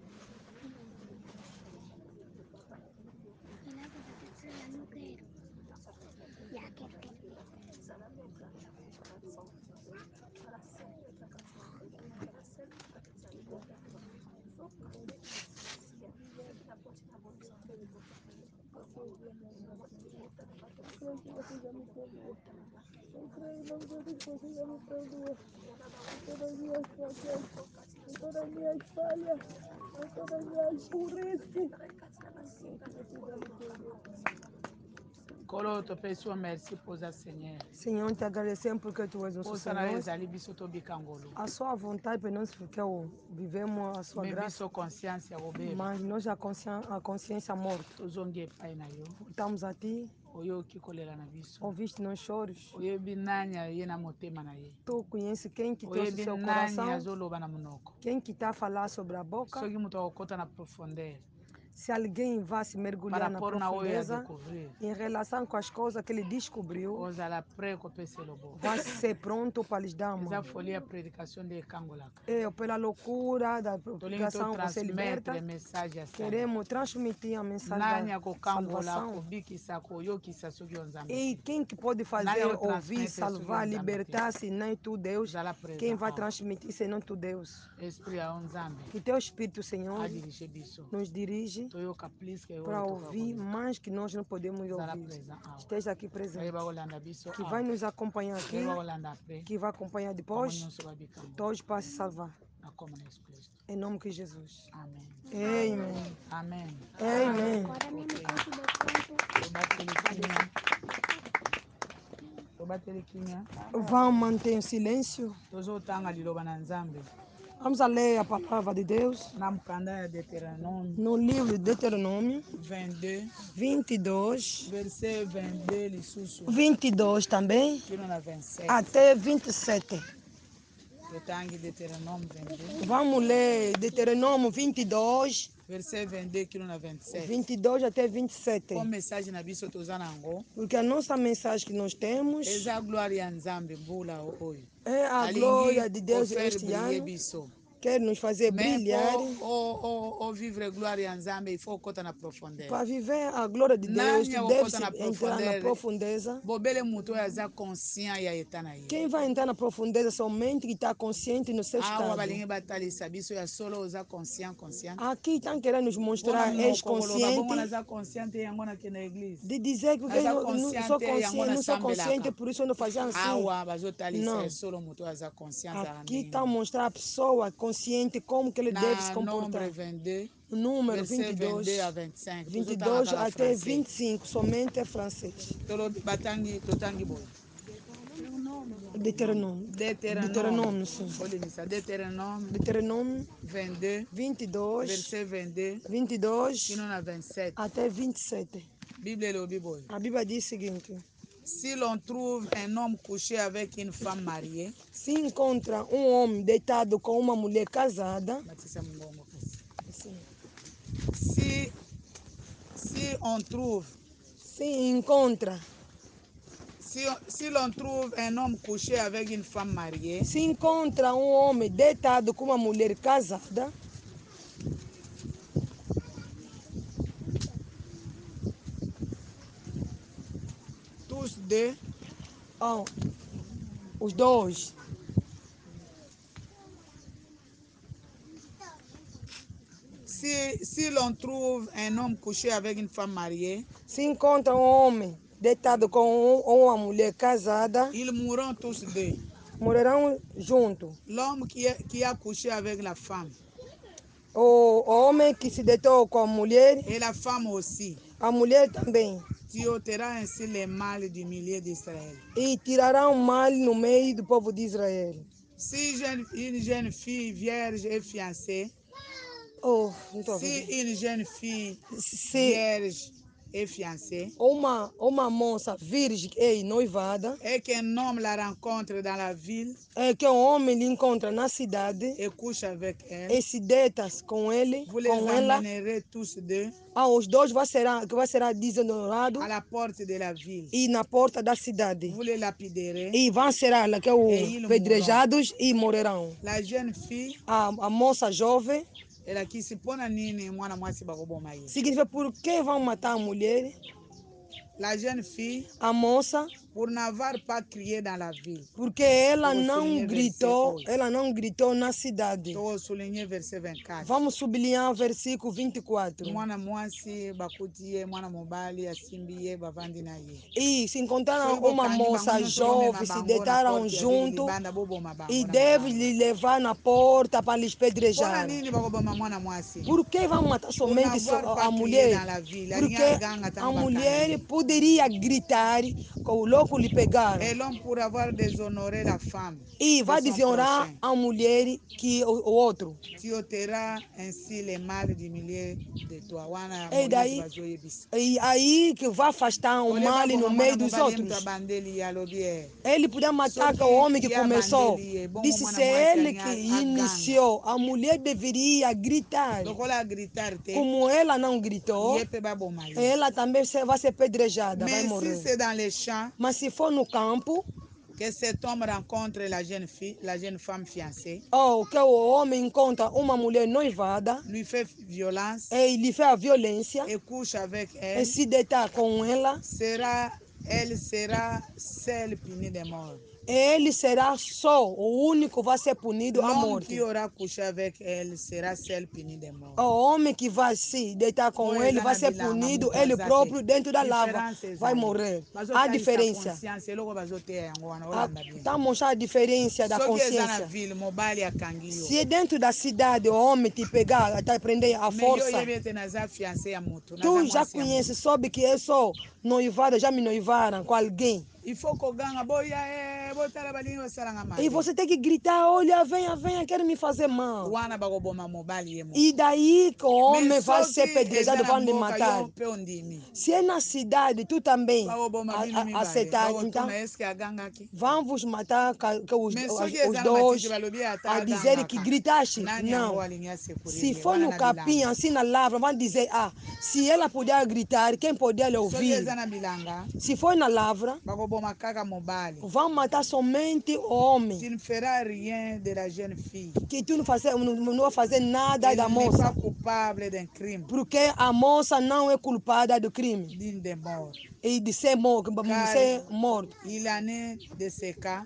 Kenapa dapat selalu ke? Yakin ke? Eu creio que você já me perdoou. Eu creio em nome de Jesus que você já me perdoou. Em todas as minhas fraquezas, em todas as minhas falhas, em todas as minhas burrices. Eu creio que você já me perdoou. Kolo to pe sua merci posa Senhor. Senhor, te agradecemos porque tu és nosso Posa na Senhor. ezali biso to bikangolo. A sua vontade para nós, porque vivemos a sua Me graça, biso consciência obeba. mas nós a consciência morta. Tozongi epai na yo. Voltamos a ti, Oyo kikolela na biso. ouviste nossos choros. Oyebi nani ye na motema na ye. Tu conheces quem que trouxe Oyebi seu nani coração, azoloba na munoko. quem que está a falar sobre a boca. Soki muto akokota na profondeur. Se alguém vai se mergulhar na Par rapport na oyo ya profundeza, découvrir. em relação com as coisas que ele descobriu, Ozala prêt kopesa lobo. vai ser pronto para lhes dar a Eza mão. folie ya prédication de kangolaka. Pela loucura da Tolingi to preocupação, você liberta. transmettre message ya sala. Queremos transmitir a mensagem Nani da akokangola salvação. kobikisa koyokisa soki yo nzambe E te. quem que pode Na fazer yo ouvir, transmettre soki yo salvar, nzambe te. libertar, se não é tu, Deus? Zala Quem présent vai awa. transmitir, se não tu, Deus? Esprit ya yo nzambe Que teu Espírito, Senhor, adirige biso. nos dirige Toyoka plus ke para oyo tokoka ouvir koyoka. mais que nós não podemos Zala ouvir. présent awa. Esteja aqui presente. Bayeba kolanda biso Que awa. vai nos acompanhar aqui, Bayeba kolanda après. que vai acompanhar Bango depois, nyonso babikango. todos para se salvar. Na koma na Yesu Kristo. Em nome de Jesus. Amen. Amém. Amen. Amém. Agora mesmo conto do ponto. Tobateli kimia. Tobateli kimia. Vamos manter o silêncio. Tozotanga liloba na nzambe. Vamos a ler a palavra de Deus Na mukanda ya Deutéronome no livro de Deuteronômio 22, 22, verset 22 lisusu 22 também, kino na 27. até 27. Totangi Deutéronome 22, Vamos ler Deuteronômio 22, verset 22 kino na 27. 22 até 27. Comme message na biso toza nango, Porque a nossa mensagem que nós temos eza gloire ya nzambe mbula oyo. é a Alingi glória de Deus kofaire este briller ano. biso. Quer nos fazer Mais brilhar. pour vivre gloire ya nzambe, il faut kota na profondeur. Para viver a glória de Deus, Nani tu deve akokota na entrar na profondeur, profundeza. bobele muto oyo aza conscient ya eta na ye. Quem vai entrar na profundeza somente que está consciente no seu Awa estado. balingi batalisa biso ya solo oza conscient. Aqui estão querendo nos mostrar, Mpona és monoko koloba bongo consciente, naza conscient te yango nakende église. de dizer que Naza eu não sou conscient te yango consciente, não sou consciente, nasambelaka. por isso eu não fazia assim. Awa bazotalisa Não. ya solo moto aza conscient za Aqui ndenge está a nini. mostrar a pessoa consciente como que ele deve se Na comportar. nombre 22, Número verset 22 22, à 25. 22 Tozotanga até français. 25, somente é francês. Totangi boy. Deutéronome, sim. Deutéronome Deutéronome 22, 22, verset 22, 22 que não 27. até 27. Bíblia é o Bíblia. A Bíblia diz o seguinte: Si l'on trouve un homme couché avec une femme mariée, se encontra um homem deitado com uma mulher casada, sim. si on trouve, se encontra, si l'on trouve un homme couché avec une femme mariée, se encontra um homem deitado com uma mulher casada, tous deux, oh, os dois, si l'on trouve un homme couché avec une femme mariée, se encontra um homem deitado com uma mulher casada, ils mourront tous deux. morarão juntos. L'homme qui a couché avec la femme O homem que se deitou com a mulher, et la femme aussi, a mulher também, tu ôteras ainsi les mâles du milieu d'Israël. e tirarão mal no meio do povo de Israel. Si une jeune fille vierge est fiancée, Oh, não tô si vendo. une jeune fille Se vierge est fiancée, uma moça virgem é noivada, et qu'un homme la rencontre dans la ville é que um homem lhe encontra na cidade et couche avec elle, e se deita com ele, vous les com ela, amènerez tous deux os dois vai ser desonorado à la porte de la ville. e na porta da cidade. Vous les lapiderez. E vão ser pedrejados e morrerão. La jeune fille, A moça jovem, ela qui se pona nini mwana mwasi bakoboma ye. significa por que vão matar a mulher? La jeune fille, A moça, pour n'avoir pas crié dans la ville. porque ela Vou não sublinhar gritou na cidade. Estou souligner verset 24. Vamos sublinhar o versículo 24. Mwana mwasi bakuti ye, mwana mobali asimbi ye bavandi na ye. E se encontraram Soki uma bokangi moça bango nyonso jovem, bomema se bango na deitaram porte ya junto libanda boboma bango e na deve mabanga. lhe levar na porta para lhes Mpona pedrejar. nini bakoboma mwana mwasi? Por que vão matar Pour somente n'avoir a pas crié mulher? dans la ville. Porque Alinha ganga a tango mulher bakangi. poderia gritar, com o louco lhe pegaram. Et l'homme pour avoir déshonoré la femme E de vai son desonrar prochain. a mulher que o outro. Tu ôteras ainsi les mâles du milieu de toi. Wana E Moïse daí, bazoyebisa. e aí que vai afastar o mal no meio dos outros. Ele podia matar o homem que começou. Disse se ele que iniciou, a mulher deveria gritar. Como ela não gritou, ela também vai ser pedrejada, vai Mais si morrer. c'est dans les champs Mas se for no campo, que cet homme rencontre la jeune femme fiancée, ou que o homem encontra uma mulher noivada, lui fait violence e lhe fez a violência, et couche avec e elle, se deitar com ela, elle sera celle punie de mort. ele será só o único que vai ser punido à L'homme morte. qui aura couché avec elle sera celle punie de mort. O homem que vai se deitar com ele vai ser punido, ele próprio dentro da lava vai morrer. Há diferença. Está mostrando a diferença da consciência. Se é dentro da cidade o homem te pegar, te prender à força, tu já conheces, sabe que eu sou noivada, já me noivaram com alguém. E você tem que gritar, olha, venha, venha, quer me fazer mal. E daí que o homem vai ser pedrejado, vão lhe matar. Se é na cidade, tu também aceitar, então vão vos matar os dois a dizer que gritaste. Não. Se for no capim, assim na lavra, vão dizer, se ela puder gritar, quem puder ouvir? Se for na lavra, vão matar somente o homem. Tu ne feras rien de la jeune fille. Que tu não vai fazer nada da moça. Elle n'est pas coupable d'un crime. Porque a moça não é culpada do crime. Digne de mort. E de ser morto. Il en est de ce cas.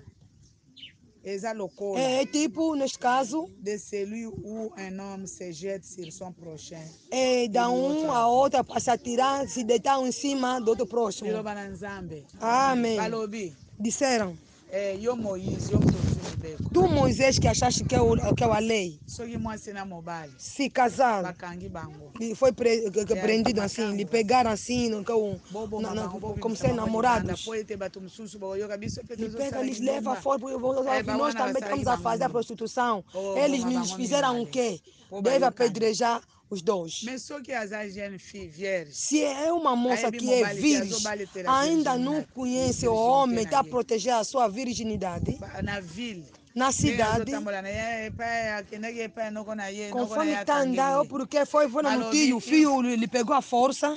É tipo, neste caso, de celui où un homme se jette sur son prochain. É da a outra para se atirar, se deitar em cima do outro próximo. Amém. Disseram. Yo Moïse, yo mobeko. Tu, Moisés, que achaste que é a lei, Soki mwasi na mobali se casaram, bakangi bango. ele foi prendido assim, lhe pegaram assim, Boboma bango como bobimisa ser bango libanda namorados. po ete bato mosusu bakoyoka biso pe Lhe pega, tozosala lhes leva kindumba. fora, porque nós Bawana também basalaki estamos a bango fazer a nini? prostituição. Oh, Eles boma lhes bango fizeram o mibale. quê? Po Deve bayokani. apedrejar os dois. Mais soki aza jeune fille vierge. Se é uma moça Ayebi que é mobali te virgem, azobali te la ainda não virginidade. conhece o Virginité homem, na está a ye. proteger a sua virginidade, Na ville. na Ndenge cidade, azotambola na ye epai akendaki epai noko na ye conforme está a akangeli andar, ye. porque foi no tio, Balobi o filho lhe pegou a força.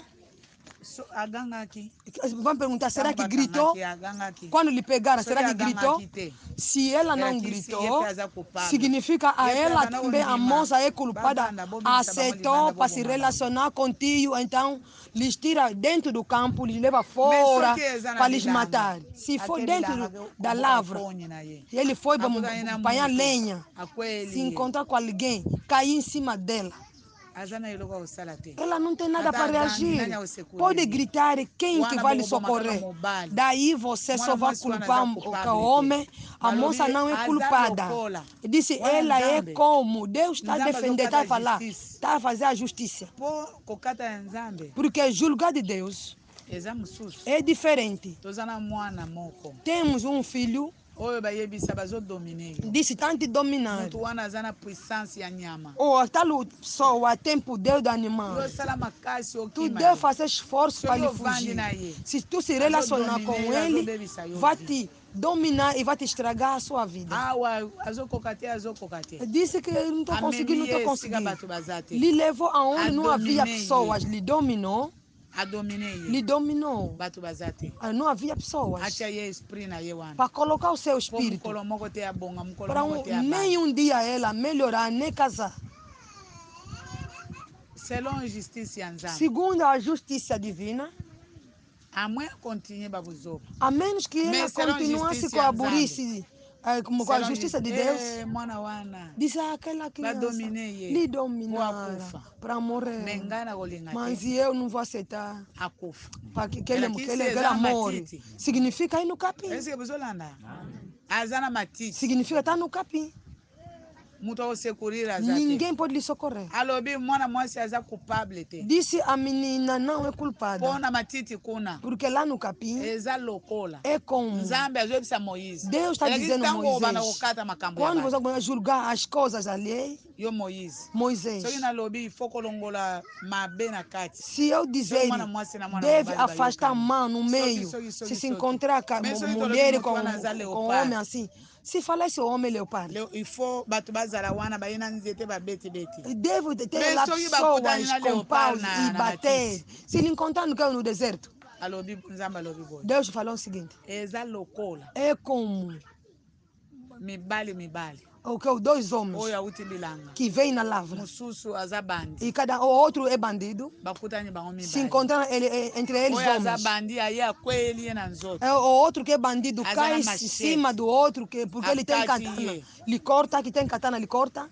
agangaki. Vamos perguntar, será Ntango que gritou? bakangaki agangaki. Quando lhe pegaram, Soki será que gritou? agangaki te. Se ela não Elakisi ye gritou, mpe aza coupable. significa a Ye mpe ela abanda também, a kondima. moça é culpada, Babanda bobimisa bango libanda aceitou para se boboma bango. relacionar contigo, então lhes tira dentro do campo, lhes leva Mais fora soki eza na para lhes bilanga. matar. Se for Ake dentro bilanga da komboka lavra, ponye na ye. ele foi para Akutani na apanhar moto. lenha, se Akweli ye. encontrar com alguém, cair em cima dela. Aza na eloko kosala te. Ela não tem nada Ata para agangi, reagir. nani akosekuriri Pode ye. gritar quem que Wana vai lhe bokoboma kaka socorrer. mobali. Daí você Mwana só vai mwasi wana culpar aza o coupable te. homem. A Balobi moça não é aza culpada. lokola. Disse, Wana ela é Nzambe. como. Deus está a Nzambe defender, azokata está a falar, justice. está a fazer a justiça. Po kokata ya Nzambe. Porque julgar de Deus Eza mosusu. é diferente. Toza na mwana moko. Temos um filho, Oyo bayebisa bazodomine yo. disse tanto dominar. Mutu wana aza na puissance ya nyama. Ou até só a tempo Deus do animal. Yo sala makasi Tu okima deve ye. fazer esforço Soki para lhe ovandi fugir. na ye. Se tu se relacionar com Azodomine yo, ele, azobebisa yo vai vi. te dominar e vai te estragar a sua vida. Awa azokoka te. Disse que eu não estou conseguindo, não estou Amemi esika conseguindo. bato baza te. Lhe levou aonde não havia Adomine pessoas. ye. Lhe dominou. Adomine Lhe ye. dominou. Bato baza te. Não havia pessoas. Atia ye esprit na ye wana. Para colocar o seu Po espírito. mukolo moko te abonga, mukolo Para moko te nem abana. dia ela melhorar, nem casar. Selon justice ya Nzambe. Segundo a justiça divina, A moins continuer babuzoba. a menos que ela Mais selon continuasse justice com a ya Nzambe. burrice, com a justiça de Deus, Mwana wana. diz aquela criança, Badomine ye. lhe Po dominaram akufa. para morrer. Mengana kolinga Mas te. eu não vou aceitar Akufa. para que Ela quis ser ela na morre. matiti. Significa ir no capim. Esse que buzolanda. Azana matiti. Significa estar no capim. Mutu akosekurira azate. Ninguém pode lhe socorrer. Alobi mwana mwasi aza coupable te. Disse a menina não é culpada. Pona matiti kuna. Porque lá no capim Eza lokola. é como Nzambe azobisa Moïse. Deus está dizendo a Moisés. Quando você vai julgar as coisas alheias, Yo Moïse. Moisés, Soki na lobi foko longola mabe na kati. se eu dizer, Soki mwana mwasi na mwana deve mobali afastar a bayokani. mão no meio, se encontrar com Mais soki tolobi mulher mutu wana aza com leopard. homem assim, se falar esse homem leopardo, Il faut bato bazala wana bayina nzete babeti beti. deve ter Mais lá soki bakutani pessoas na com leopard paus e na bater. matiti. Se ele encontrar no deserto, Alobi Nzambe alobi boy. Deus falou o seguinte, Eza lokola. é como Mibali. os dois homens Oyo auti bilanga. que vêm na lavra Mususu azabandi. e o outro é bandido, Bakutani bango mibali. se encontrar entre eles Oyo homens. azabandi aí akweli ye na nzoto. O outro que é bandido Azana cai em machete. cima do outro porque ele tem Akati katana. ye. Lhe corta, que tem katana, lhe corta.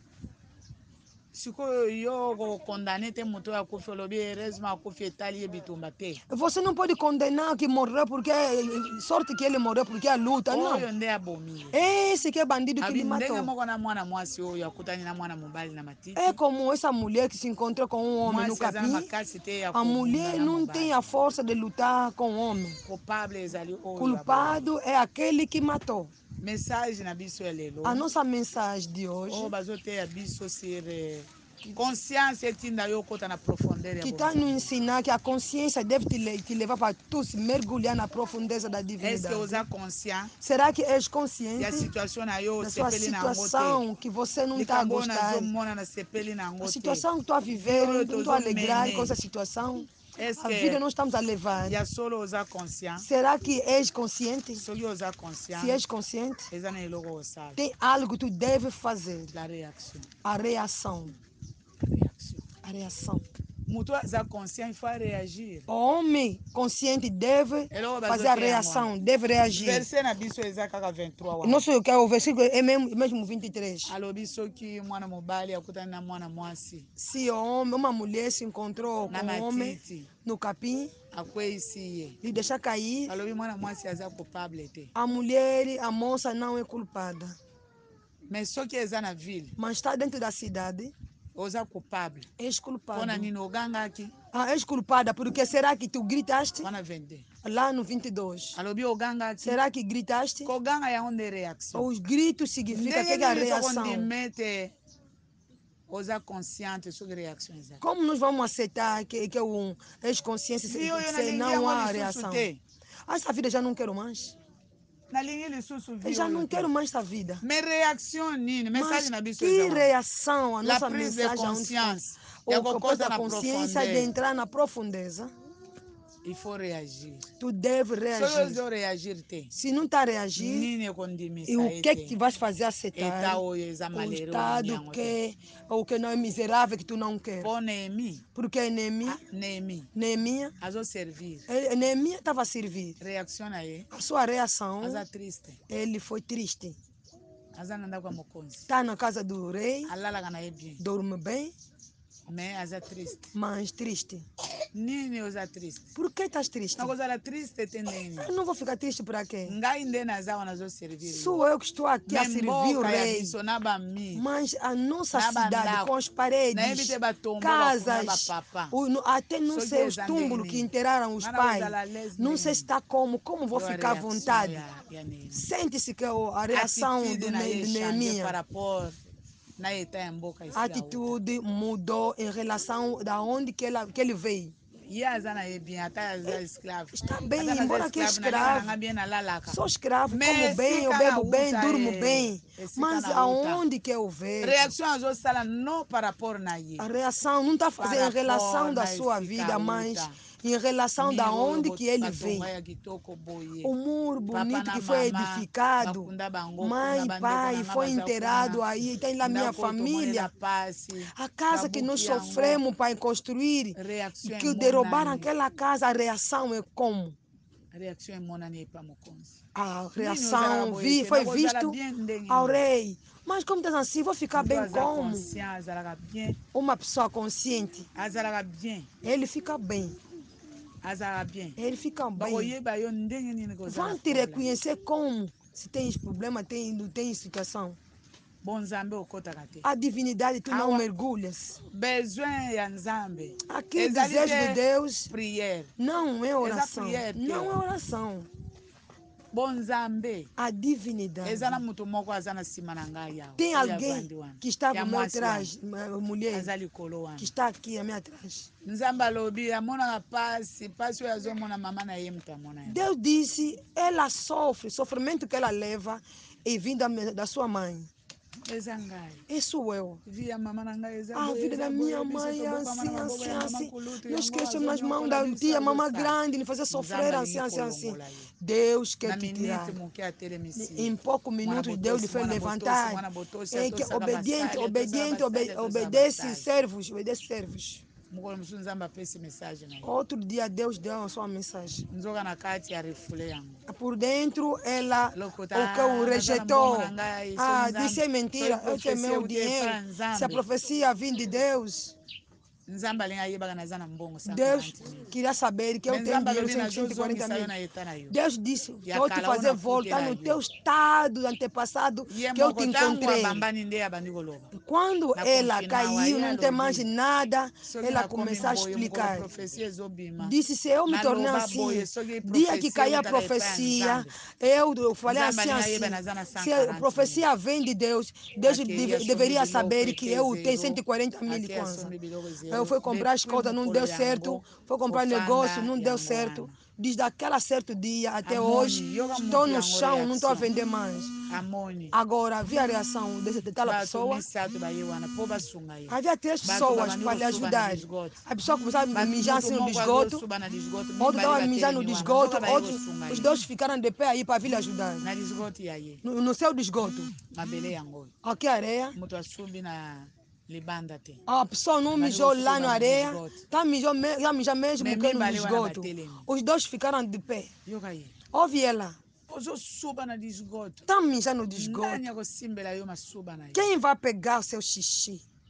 Sikoyo yo ko condamné te mutu akufi olobi heureusement akufi etali ye bitumba te. Você não pode condenar que morreu porque sorte que ele morreu porque a luta, não. Oyo nde abomi. Esse que é bandido que Abi lhe ndenge matou. moko na mwana mwasi oyo akutani na mwana mobali na matiti. É como essa mulher que se encontrou com um homem no Mwasi azana capim. makasi te ya A mulher kobunda na não mobali. tem a força de lutar com o homem. Coupable ezali oyo. Culpado é aquele que matou. Message na biso ya lelo. A nossa mensagem de hoje, Oyo bazoteya biso sur conscience etinda yo kota na profondeur ya que está nos ensinar que a consciência deve te levar para tu se mergulhar na profundeza da Est-ce que divindade. oza conscient Será que és ya consciente situation na yo da sua sepeli na yango te? situação que você não está a Likambo gostar? nazomona na sepeli na yango A te. situação que estou a viver, não estou a alegrar com essa Est-ce situação. A que vida não estamos a levar. ya solo oza conscient? Será que és consciente? Soki oza conscient, Se és consciente, eza na eloko osala. tem algo que tu deve fazer. La réaction. A reação. Réaction. A reação. Mutu aza conscient, il faut réagir. O homem consciente deve fazer a reação, deve reagir. Verset na biso eza kaka 23 wana. Nosso que é o versículo é mesmo 23. Alobi soki mwana mobali akutani na mwana mwasi Se o homem, uma mulher se encontrou na com um homem matiti no capim, akweyisi ye. lhe deixar cair, Alobi mwana mwasi aza coupable te. a mulher, a moça não é culpada. mais soki eza na ville mas está dentro da cidade, oza coupable és culpado. mpona nini ogangaki Ah, és culpada, porque será que tu gritaste wana 22 lá no 22? alobi ogangaki Será que gritaste? koganga yango nde réaction Os gritos significam ndenge que é a nini reação. tokondima ete oza consciente soki réaction ezali Como nós vamos aceitar que és consciência vi oyo se nalingi não yango há lisusu reação? te Essa vida já não quero mais. nalingi lisusu Eu vi já não oyo te quero mais essa vida. mais réaction nini Mas message na biso que eza wana reação a la nossa prise de mensagem aonde foi? conscience O ya capaz kokota da na consciência de profondeur entrar na profundeza. il faut réagir Tu deve soki reagir. ozo réagir te Se não está a reagir, nini e ekondimisa o que é que ete vais fazer aceitar? eta oyo eza O malheureux olingi estado yango te que o que não é miserável que tu não quer. mpo Néhémie Porque Neemia azoservir estava a servir. réaction na ye A sua reação, aza triste ele foi triste. aza na ndako ya mokonzi Está na casa do rei, alalaka na ye bien dorme bem, mais aza triste mas triste. nini oza triste Por que estás triste? nakozala triste te ndenge Eu não vou ficar triste para quê? ngai nde naza wana azoservir Sou eu que estou aqui a me servir o mboka ya rei. biso na bamir Mas a nossa na cidade, com bandako as nayebi paredes, te batombo bakuna casas, bapapa até não soki sei os eza ndenge túmulos que nini enterraram os nga pais. nakozala lese Não ndenge sei se nini está como vou yo ficar à réaction vontade. ya Néhémie Sente-se que a reação attitude na ye de change par Neemia, rapport na eta ya mboka a esika auta atitude mudou em relação da onde que ele veio. ye aza na ye bien ata aza esclave Está ata bem, naza embora que é esclave nalenga na escravo. nga bien nalalaka Sou escravo, mais como bem, eu esika bebo bem, nauta durmo bem. esika Mas nauta aonde que eu vejo? réaction azosala non par rapport na ye A reação não está par fazendo em relação rapport da na sua esika vida, mas auta em relação da mire oyo onde que ele batonga veio. ya kitoko boye O muro papa bonito na que foi mama edificado, bakunda bango mãe kuna e bandeko pai na nga foi baza enterrado kuna aí, tem lá minha ndako oyo tomonela família. pasi A casa que nós babuki yango sofremos para construir, e réaction que derrubaram emonani aquela casa, a reação é como? réaction emonani epa mokonzi A nini ozalaka reação boye te foi nakozala visto bien ndenge ao nini rei. Mas como estás assim, vou ficar moto bem aza como? conscient azalaka bien Uma pessoa consciente, azalaka bien ele fica bem. azalaka bien Ele fica bem. bakoyeba yo ndenge nini kozala Vão te problème reconhecer como? Se tens problema, tem situação. bonzambe okotaka te A divinidade tu não awa mergulhas. besoin ya nzambe Aqui o ezali desejo de te Deus prière não é eza oração. prière Não é te oração. bonzambe A divinidade. eza na moto moko aza na nsima na ngai awa Tem oyo alguém avandi wana que estava ya ao meu mwasi wana atrás, mulher, aza likolo wana que está aqui a minha atrás. nzambe alobi amonaka pasi oyo azomona mama na ye moto amona ye Deus disse, ela sofre, sofrimento que ela leva e vindo da sua mãe. eza ngai Isso eu. vi ya mama na ngai eza A boye vida eza da boye minha biso mãe é tobokama na assim, maboko assim, ya mama assim. kulutu Nós yango crescemos nas mãos azonyokola da biso tia, mama azosala grande, nos fazer nzambe sofrer alingi assim, assim, assim. kolongola ye Deus quer na te minute tirar. moke atelemisi Em poucos mwana minutos, Deus lhe botosi fez mwana botosi levantar. mwana botosi É que atosaka obediente, basali obediente, atosaka obedece basali servos, obedece servos. mokolo mosusu nzambe apesi message na ye Outro dia, Deus deu a sua mensagem. nzoka na kati ya refule yango Por dentro, ela lokota o que o naza na mbongo na rejeitou. ngai soki Ah, nzambe disse mentira, soki eu tenho profesia meu euti epa dinheiro. ya Se a nzambe profecia vem de Deus, nzambe alingi ayebaka naza na mbongo Deus 140 queria saber que eu me tenho nzambe dinheiro alobi 140 nazozongisa yo mil. na eta na yo Deus disse, ya vou te kala oyo fazer voltar nakutela no teu yo estado antepassado ye que eu te moko ntango encontrei. abambani nde abandi koloba Quando na ela confinement wa caiu, ye não tem mais alobi nada, soki ela nakomi começou a boye mokolo explicar. profesia ezobima Disse, se eu me tornei naloba assim, boye soki dia que profesia caiu a eutaka epa ya profecia, nzambe eu falei nzambe assim, alingi ayeba assim. naza na Se a 140 profecia vem de Deus, Deus akei asombi deveria biloko saber que eke eu tenho zero 140 mil de akei kwanza. asombi biloko Eu zero fui comprar as depuis coisas, não mokolo deu certo. yango Fui comprar negócio, kofanda não deu yango certo. wana Desde aquele certo dia até hoje, amoni yoka estou motu no yango chão, não estou a réaction vender mais. amoni Agora, vi a reação de tal bato pessoa. misato baye wana mpo basunga ye Havia 3 bato pessoas babandi para lhe kosuba na ajudar. lisgote A pessoa começava a mijar mutu assim no moko esgoto, azosuba na lisgote outro mibale estava a mijar no batelemi wana esgoto, nzoka baye outros, kosunga os ye dois ficaram de pé aí para vir lhe ajudar. na lisgote ya ye No seu esgoto. mabele yango oyo Aqui a areia. moto asubi na libanda te A pessoa não abandi mijou lá kosuba na na areia, lisgote tá mijar mesmo me que no mibale wana esgoto. batelemi Os dois ficaram de pé. yoka ye Ouve ela. ozosuba na lisgote Tá mijando no ndani esgoto. akosimbela yo masuba na ye Quem vai pegar o seu xixi?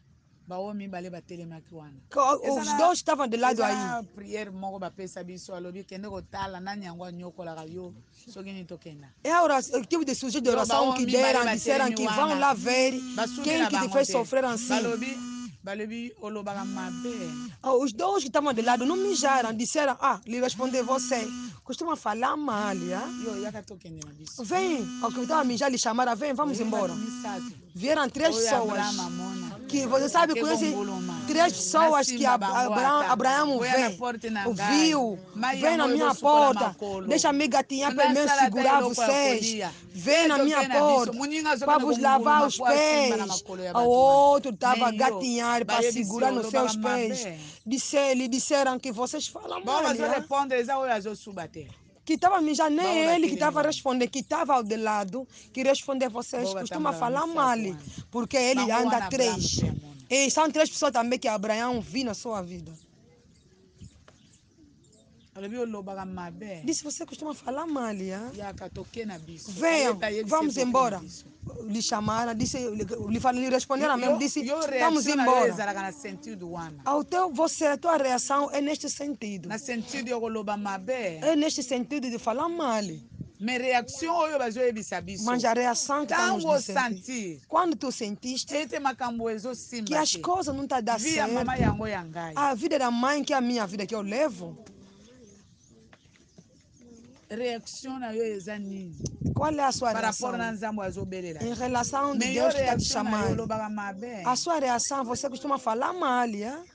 baomi bale batelemaki wana. Os dois estavam de lado aí. Eza prière moko bapesa biso alobi kende kotala nani yango anyokolaka yo soki nini tokenda. É o tipo de sujeito de oração que deram, disseram que vão lá ver quem que te fez sofrer assim. Balobi olobaka mabe. Os dois que estavam de lado não mijaram, disseram, lhe responder você. Costuma falar mal, Yo yaka tokende na biso. Vem, o que estava mijar lhe chamaram, vem, vamos embora. Vieram 3 pessoas. Que você sabe, conhece 3 pessoas que Abraão viu. Vem na minha porta, deixa me gatinhar para eu segurar vocês. Vem na minha porta para vos lavar os pés. O outro estava gatinhar para segurar nos seus pés. Lhe disseram que vocês falam mal. Que estava mijando, nem ele que estava respondendo, que estava ao de lado, que respondeu vocês, costuma falar mal, porque ele anda 3. E são 3 pessoas também que Abraão viu na sua vida. Disse, você costuma falar mal, venham, vamos embora. Lhe chamaram, disse, lhe responderam mesmo, disse, vamos embora. A tua reação é neste sentido. É neste sentido de falar mal. Mas a reação que estamos dizendo, quando tu sentiste que as coisas não estão dando certo, a vida da mãe que é a minha vida que eu levo, qual é a sua reação? Em relação a Deus que está te chamando, a sua reação, você costuma falar mal,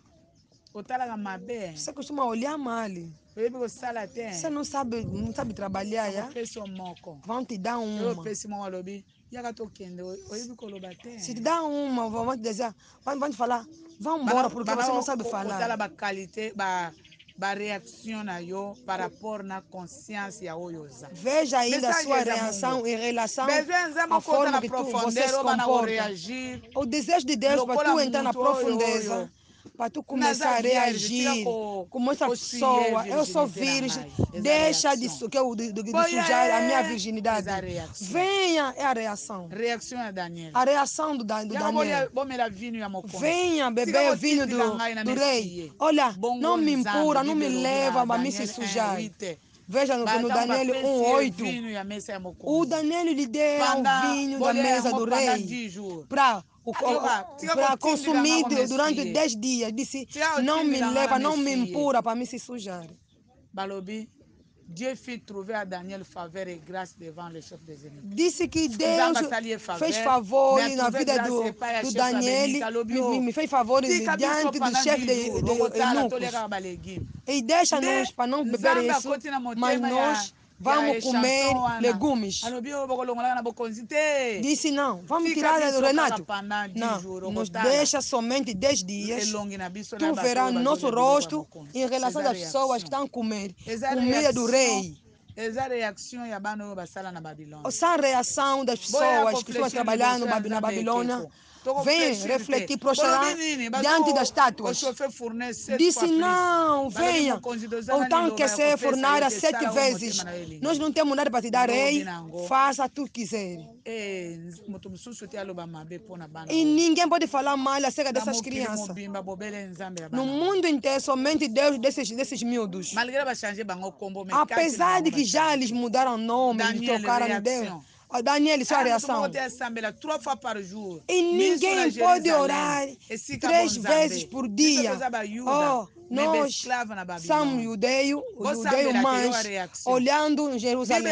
você costuma olhar mal. Você não sabe trabalhar, vão te dar uma. Se te dá uma, vão te dizer, vão te falar, vão embora porque você não sabe falar. Veja ainda a sua reação em relação à forma que você se comporta. O desejo de Deus para tu entrar na profundeza, para tu começar a reagir como essa pessoa. Eu sou virgem, deixa de sujar a minha virginidade. Venha, é a reação. A reação do Daniel. Venha beber vinho do rei. Olha, não me empurra, não me leva para me se sujar. Veja no Daniel 1:8. O Daniel lhe deu o vinho da mesa do rei para consumir durante 10 dias. Disse, não me leva, não me empurra para me se sujar. Dieu fit trouver à Daniel faveur et grâce devant le chef des ennemis. Disse que Deus fez favor na vida do Daniel, me fez favor diante do chefe de eunucos. E deixa-nos para não beber isso, mas nós vamos comer legumes. Disse não, vamos tirar do Renato. Não, nos deixa somente 10 dias. Tu verás nosso rosto em relação às pessoas que estão a comer comida do rei. Essa reação das pessoas que estão trabalhando na Babilônia. Vem refletir, prostrar diante das estátuas. Disse, não, venha. O tanto que ser fornara 7 vezes. Nós não temos nada para te dar, rei. Faça o que tu quiser. E ninguém pode falar mal acerca dessas crianças. No mundo inteiro, somente Deus desses miúdos. Apesar de que já eles mudaram o nome, eles trocaram Deus. Daniel, sua reação. E ninguém pode orar 3 vezes por dia. Nós somos judeus, mas olhando em Jerusalém.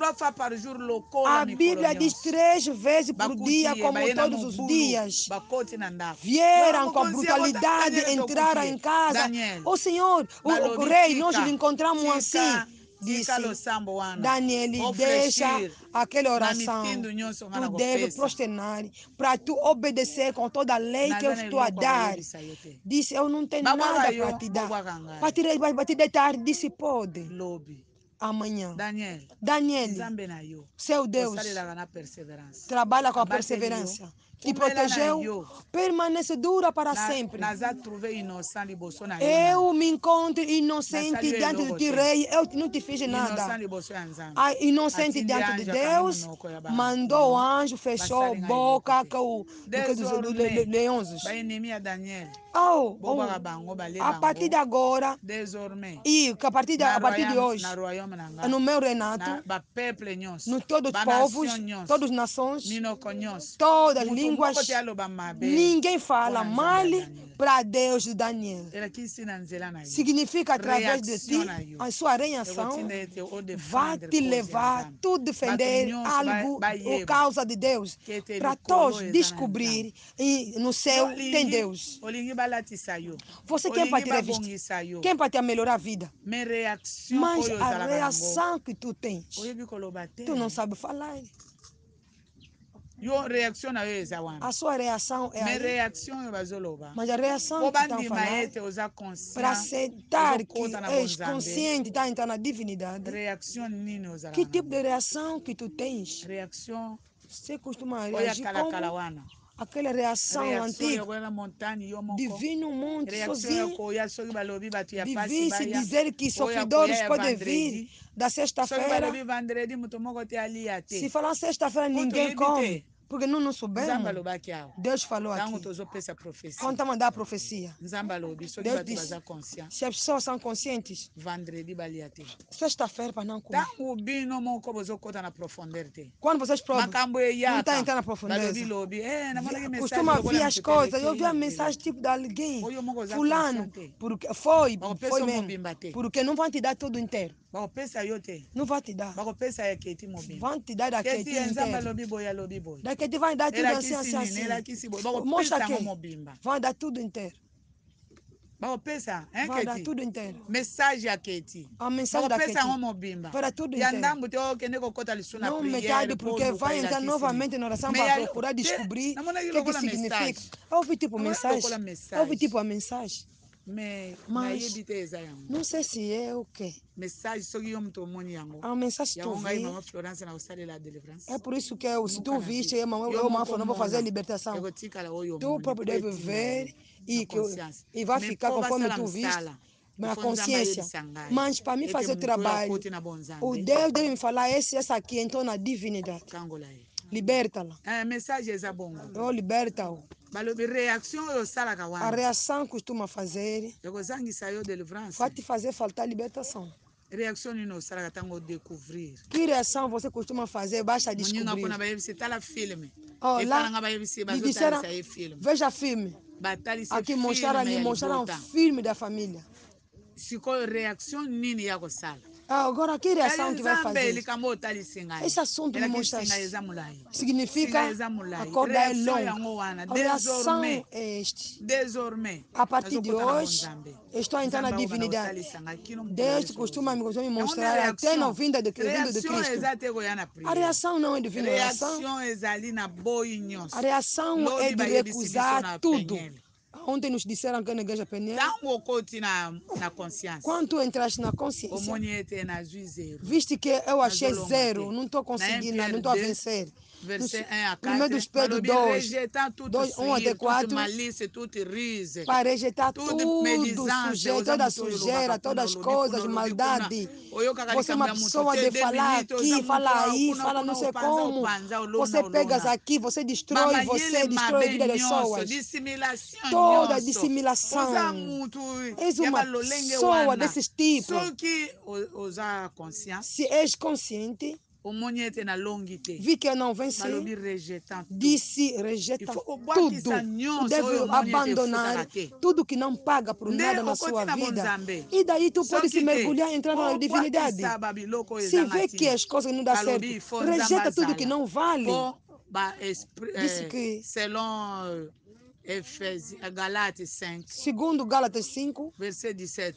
A Bíblia diz 3 vezes por dia, como todos os dias. Vieram com brutalidade, entraram em casa. O Senhor, o rei, nós o encontramos assim. Disse, Daniel, deixa aquela oração. Tu deve prosternar para tu obedecer com toda a lei que eu estou a dar. Disse, eu não tenho nada para te dar. Para te deitar, disse, pode. amanhã. Daniel, Daniel, seu Deus, trabalha com a perseverança. Te protegeu, permanece dura para sempre. Eu me encontro inocente diante de ti, rei. Eu não te fiz nada. Inocente diante de Deus, mandou o anjo, fechou a boca dos leões. A partir de agora, e a partir de hoje, no meu reinato, no todos os povos, todas as nações, todas as línguas, ninguém fala mal para Deus de Daniel. Significa através de ti, a sua reação vai te levar, tu defender algo por causa de Deus, para todos descobrir e no céu tem Deus. Você quer para te revestir, quer para te melhorar a vida, mas a reação que tu tens, tu não sabe falar. A sua reação é aí. Mas a reação que estão a falar, para aceitar que és consciente, está entrar na divindade, que tipo de reação que tu tens? Você costuma reagir como aquela reação antiga, divino monte sozinho, vivisse dizer que sofredores podem vir da sexta-feira. Se falar sexta-feira ninguém come, porque não soubemos. Deus falou aqui. Quando estamos a dar a profecia, Deus disse, se as pessoas são conscientes, sexta-feira para não comer. Quando vocês provam, não está entrando na profundeza. Costuma ver as coisas. Eu vi a mensagem tipo de alguém, fulano, porque foi mesmo, porque não vão te dar tudo inteiro. Não vai te dar. Vão te dar daquele inteiro. Daquele vai dar tudo assim. Mostra aqui. Vai dar tudo inteiro. Vai dar tudo inteiro. A mensagem daquele vai dar tudo inteiro. Não metade, porque vai entrar novamente na oração para procurar descobrir o que significa. Eu ouvi tipo mensagem. Eu ouvi tipo a mensagem. Mas não sei se é o quê. A mensagem que tu vi, é por isso que se tu viste, eu não vou fazer a libertação. Tu próprio deve ver e vai ficar conforme tu viste, na consciência. Mas para mim fazer o trabalho, o Deus deve me falar essa aqui, então na divindade. Liberta-la. Eu liberta-o. A reação costuma fazer, vai te fazer faltar libertação. Que reação você costuma fazer? Basta descobrir. Lá, disseram, veja filme. Aqui mostraram filme da família. Agora, que reação que vai fazer? Esse assunto me mostra. Significa a corda é longa. A reação é este. A partir de hoje, estou entrando na divindade. Deus costuma me mostrar até na vinda de Cristo. A reação não é divina. A reação é de recusar tudo. Ontem nos disseram que na igreja Peniel, quando tu entraste na consciência, viste que eu achei zero, não estou conseguindo, não estou a vencer. No meio dos Pedro 2, 1 até 4, para rejeitar tudo, sujeito, toda sujeira, todas as coisas, maldade. Você é uma pessoa de falar aqui, fala aí, fala não sei como. Você pegas aqui, você destrói a vida das pessoas. Toda dissimulação. És uma pessoa desses tipos. Se és consciente, vi que eu não venci, disse rejeita tudo. Tu deve abandonar tudo que não paga por nada na sua vida. E daí tu pode se mergulhar entrando na divindade. Se vê que as coisas não dão certo, rejeita tudo que não vale. Disse que segundo Gálatas 5, verset 17,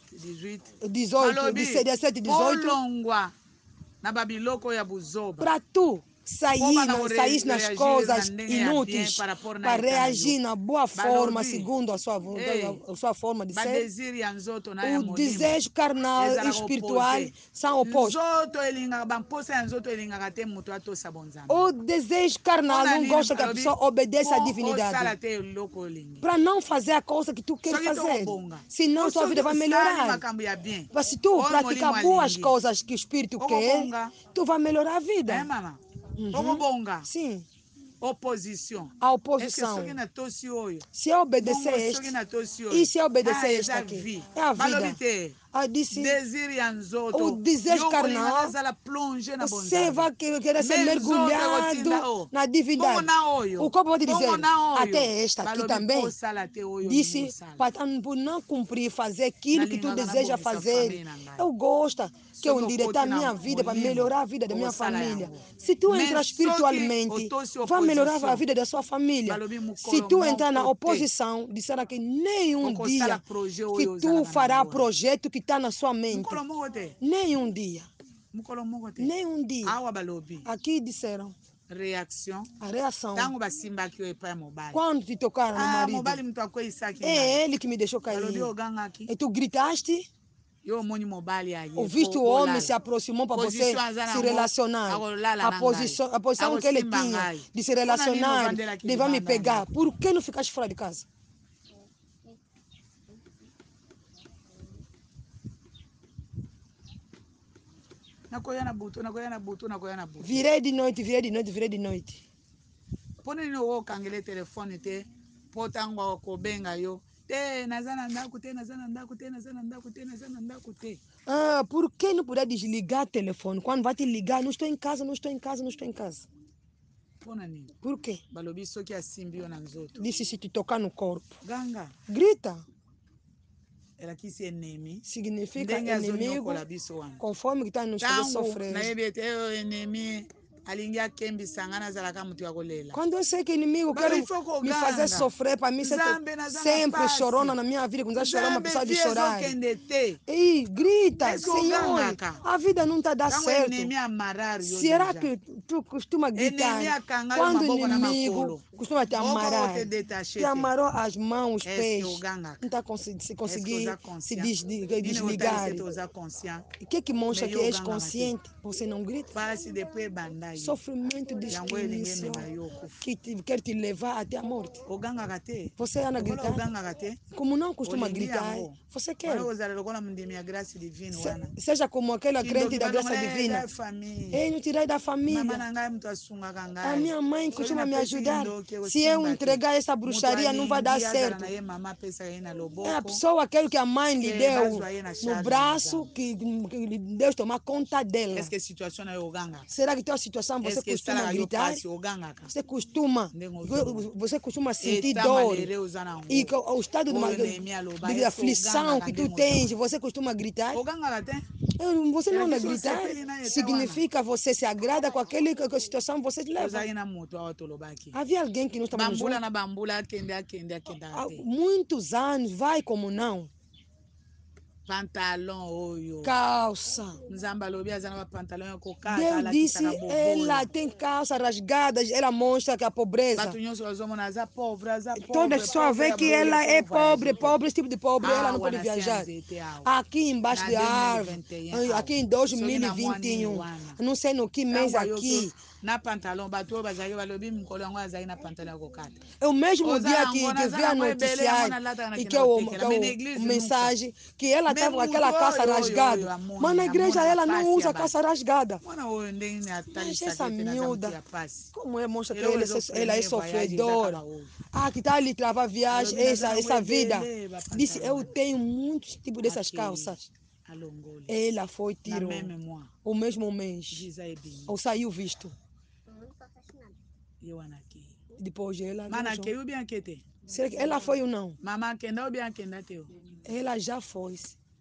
18, 17, 18, para tu sair nas coisas inúteis, para reagir na boa forma, segundo a sua forma de ser. O desejo carnal e espiritual são opostos. O desejo carnal não gosta que a pessoa obedeça à divindade. Para não fazer a coisa que tu queres fazer. Senão tua vida vai melhorar. Mas se tu praticar boas coisas que o Espírito quer, tu vai melhorar a vida. Sim. Oposição. A oposição. Se eu obedecer este, e se eu obedecer este aqui, é a vida. Disse, o desejo carnal, você vai querer ser mergulhado na divindade. O corpo vai te dizer, até esta aqui também. Disse, por não cumprir, fazer aquilo que tu deseja fazer. Eu gosto que eu endireitar a minha vida para melhorar a vida da minha família. Se tu entrar espiritualmente, vai melhorar a vida da sua família. Se tu entrar na oposição, disseram que nenhum dia que tu fará projeto que está na sua mente. Nenhum dia. Nenhum dia. Aqui disseram. A reação. Quando te tocaram no marido, é ele que me deixou cair. E tu gritaste? O visto homem se aproximou para você se relacionar. A posição que ele tinha de se relacionar, de vai me pegar. Por que não ficaste fora de casa? Virei de noite, virei de noite, virei de noite. Por que não puder desligar o telefone? Quando vai te ligar, não estou em casa, não estou em casa, não estou em casa. Por quê? Disse se te tocar no corpo. Grita. Significa inimigo, conforme que está nos fazendo sofrer. Quando eu sei que inimigo quer me fazer sofrer, para mim sempre chorona na minha vida, quando eu chorar, uma pessoa de chorar. E grita, Senhor, a vida não está dando certo. Será que tu costuma gritar? Quando o inimigo costuma te amarrar, te amarrou as mãos, os pés, não está conseguindo se desligar. O que mostra que és consciente? Você não grita. Sofrimento de início que quer te levar até a morte. Você anda gritando? Como não costuma gritar, você quer. Seja como aquela crente da graça divina. Ei, não tirei da família. A minha mãe costuma me ajudar. Se eu entregar essa bruxaria, não vai dar certo. É a pessoa que a mãe lhe deu no braço, que Deus tomar conta dela. Será que tua situação você costuma gritar? Você costuma sentir dor. E o estado de aflição que tu tens, você costuma gritar? Você não anda gritar? Significa você se agrada com aquela situação, você leva. Havia alguém que não estava no junto? Há muitos anos, vai como não? Calça. Deus disse, ela tem calças rasgadas, ela mostra que a pobreza. Toda pessoa vê que ela é pobre, esse tipo de pobre, ela não pode viajar. Aqui embaixo de árvore, aqui em 2021, não sei no que mês aqui. É o mesmo dia que vi a noticiário e que o mensagem que ela estava com aquela calça rasgada. Mas na igreja ela não usa calça rasgada. Mas essa miúda, como é, mostra que ela é sofredora. Que está ali travar viagem, essa vida. Disse, eu tenho muitos tipos dessas calças. Ela foi, tirou. O mesmo mês. Ou saiu visto. Depois ela. Será que ela foi ou não? Ela já foi.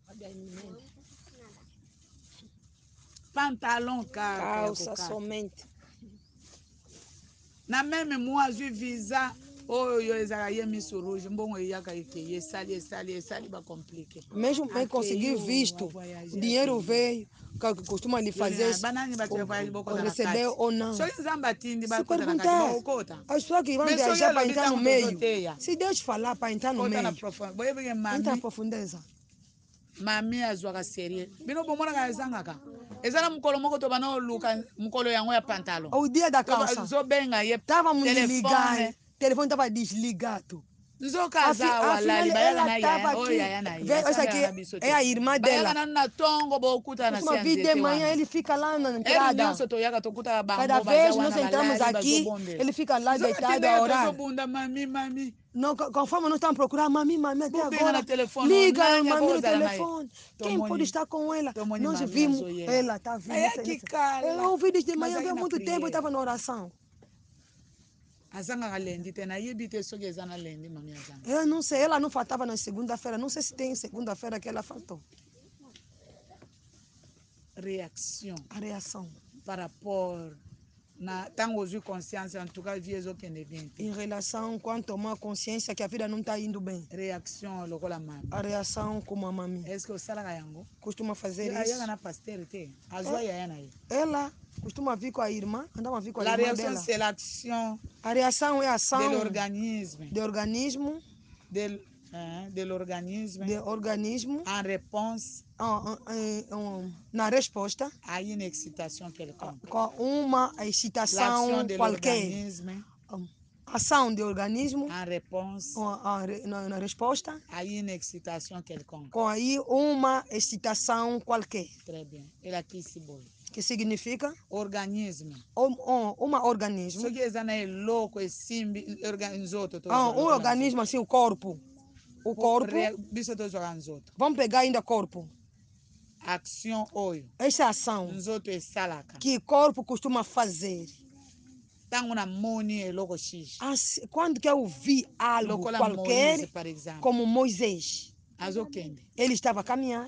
Pantalão, calça somente. Na même moi, je visa oyo ezala ye miso rouge mbongo eyaka eke esali ba compliqué. Mesmo bem conseguir visto, o dinheiro veio, que costuma lhe fazer ou receber ou não. Se perguntar, as pessoas que vão viajar para entrar no meio, se Deus falar para entrar no meio, entra na profundeza. Mami azwaka serie bino bomonaka ezangaka ezala mukolo moko to bana oluka mukolo yango ya pantalon o dia da calça zobenga ye tava muito ligado, telefone tava desligado. Afinal, ela estava aqui. Essa aqui é a irmã dela. Uma vida de manhã, ele fica lá na entrada. Cada vez nós entramos aqui, ele fica lá deitado a orar. Não, conforme nós estamos procurando, mami, até agora, liga, mami, no telefone. Quem pode estar com ela? Nós vimos, ela está vindo. Eu ouvi desde manhã, há muito tempo, eu estava na oração. Eu não sei, ela não faltava na segunda-feira. Não sei se tem segunda-feira que ela faltou. Reação. A reação. Para pôr na tango de consciência, em tout cas, em relação quando tomar consciência que a vida não está indo bem. Reação, a reação como a mami. É isso que você costuma fazer isso. Ela costuma vir com a irmã, andava a vir com a irmã dela. C'est l'action. A reação é a ação de l'organisme. De organismo. De organismo. En réponse. Na resposta. A une excitation quelconque. Com uma excitação qualquer. Ação de organismo. En réponse. Na resposta. A une excitation quelconque. Com aí uma excitação qualquer. Très bien. Ela aqui se boa. Que significa? Organismo. Uma organismo. Isso que é louco, é simbi, um organismo assim, o corpo. O corpo. Vamos pegar ainda o corpo. Ação oi. Essa ação. Que o corpo costuma fazer. Quando quer ouvir algo qualquer, Moisés, como Moisés. Ele estava a caminhar.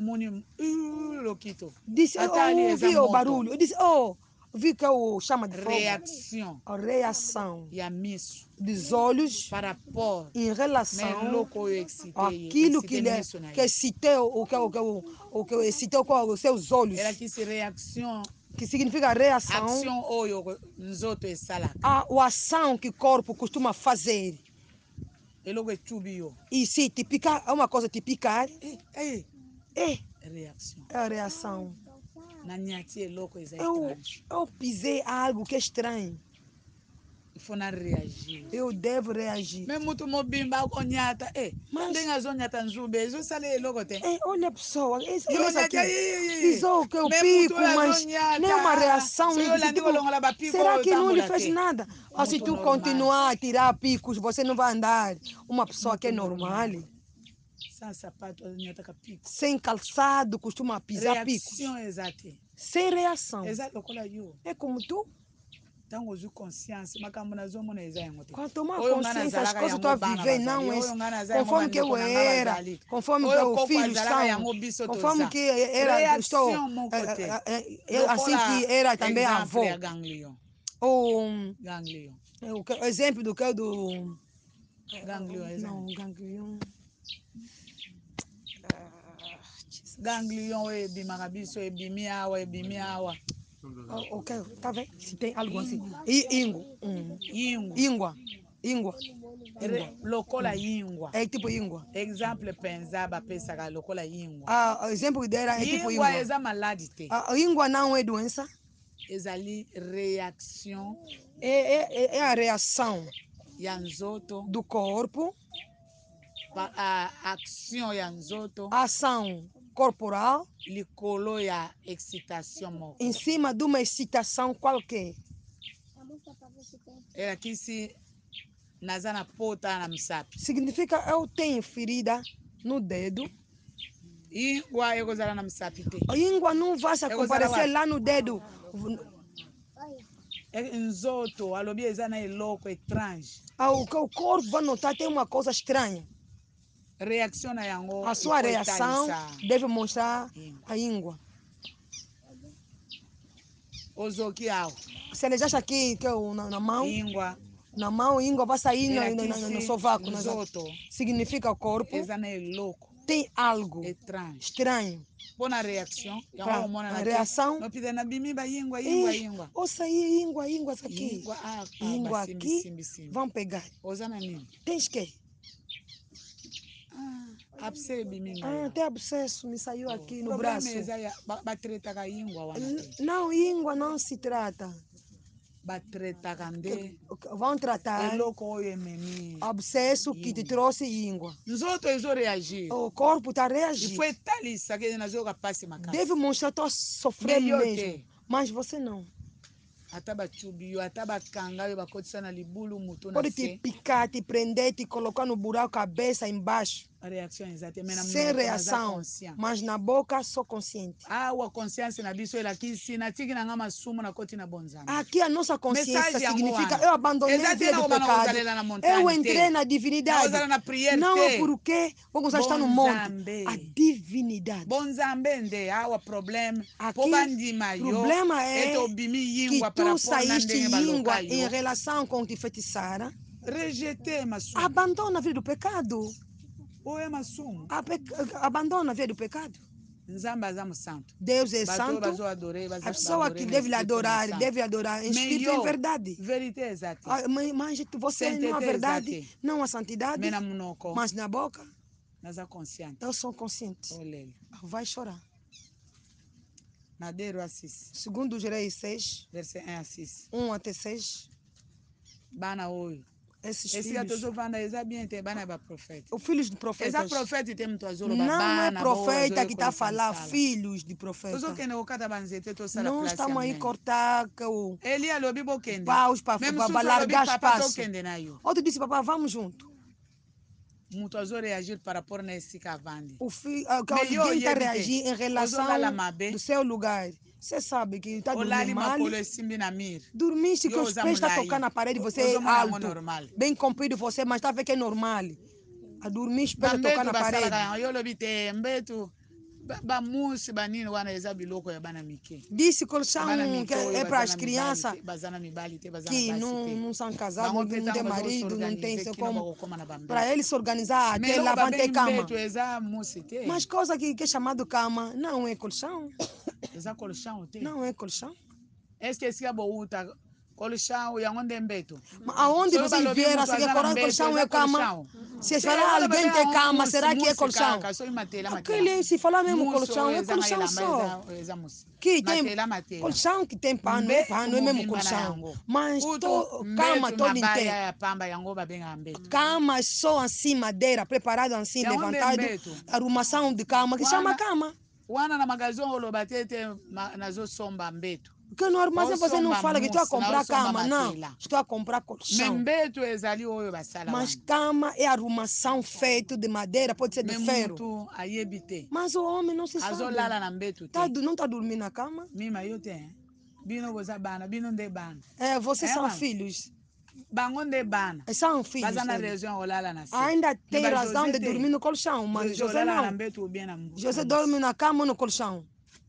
Disse, ouvi o barulho. Eu disse, vi que eu chama de fogo. Reação. A reação dos olhos para pôr em relação àquilo que excitou, o que excitou com os seus olhos. Que significa reação. A ação que o corpo costuma fazer. E se tipicar, é uma coisa tipicar. Reação. É a reação. Eu pisei algo que é estranho. Eu devo reagir. Mas olha a pessoa, essa aqui pisou que eu pico, mas nem uma reação. Tipo, será que não lhe fez nada? Ou se tu continuar a tirar picos, você não vai andar. Uma pessoa que é normal. Sem calçado, costuma pisar picos. Sem reação. É como tu. Quando tomar consciência, as coisas que eu estou a viver não é conforme que eu era, conforme que os filhos são, conforme que era, estou, assim que era também a avó. O exemplo do que é do... Não, ganglion. Ganglion é bimagabiso, é bimiawa. Ok, tá vendo? Se tem algo assim. Íngua. Locola íngua. É tipo íngua. Exemplo, pensava, pensava, locola íngua. Exemplo dela é tipo íngua. Íngua é malade. Íngua não é doença. É ali reação. É a reação do corpo. A ação a ação corporal em cima de uma excitação qualquer. Significa eu tenho ferida no dedo. A íngua não vai se comparecer lá no dedo. O corpo vai notar tem uma coisa estranha. A sua reação deve mostrar a íngua. Se ele acha que é na mão, na mão, íngua vai sair no sovaco. Zoto. Significa o corpo. Exana é louco. Tem algo Estranho. estranho. Boa na reação. A reação. Não pide na bimba, íngua. Ou sair íngua aqui. Íngua aqui. Vão pegar. Osana nini? Tens que? Tem abscesso, me saiu aqui no braço. Não, íngua não se trata. Vão tratar abscesso que te trouxe íngua. O corpo está reagindo. Deve mostrar que estou sofrendo mesmo. Mas você não. Pode te picar, te prender, te colocar no buraco, cabeça embaixo. Sem reação, mas na boca sou consciente. Aqui a nossa consciência significa eu abandonei a vida do pecado, eu entrei na divindade. Não é porque você está no monte, a divindade. Aqui o problema é que tu saíste íngua em relação com te feitiçara. Abandona a vida do pecado. Abandona a vida do pecado. Deus é santo. A pessoa que deve lhe adorar, em espírito e em verdade. Mas você não há verdade, não há santidade, mas na boca eu sou consciente. Vai chorar. Segundo os Reis 6, 1 até 6. Esses filhos, os filhos de profetas, não é profeta que está a falar, filhos de profeta. Não estamos aí a cortar paus para largar espaço. Outro disse, papai, vamos junto. Alguém está a reagir em relação do seu lugar. Você sabe que está dormindo mal. Dormiste que os pés estão tocando na parede, você é alto, bem comprido você, mas está a ver que é normal. A dormir, os pés tocando na parede. Disse colchão que é para as crianças que não são casados, não tem marido, não tem como. Para eles se organizar até lá vão ter cama. Mas coisa que é chamado cama não é colchão. Não é colchão. Aonde vocês vieram, se decorar colchão é cama. Se falar alguém tem cama, será que é colchão? Aquele, se falar mesmo colchão, é colchão só. Que tem colchão que tem pano, é mesmo colchão. Mas cama toda inteira. Cama só assim, madeira, preparado assim, levantado. Arrumação de cama, que chama cama. Porque no armazém você não fala que estou a comprar cama, não. Estou a comprar colchão. Mas cama é arrumação feita de madeira, pode ser de ferro. Mas o homem não se sabe. Não está dormindo na cama? Vocês são filhos. São filhos. Ainda tem razão de dormir no colchão, mas José não. José dorme na cama ou no colchão?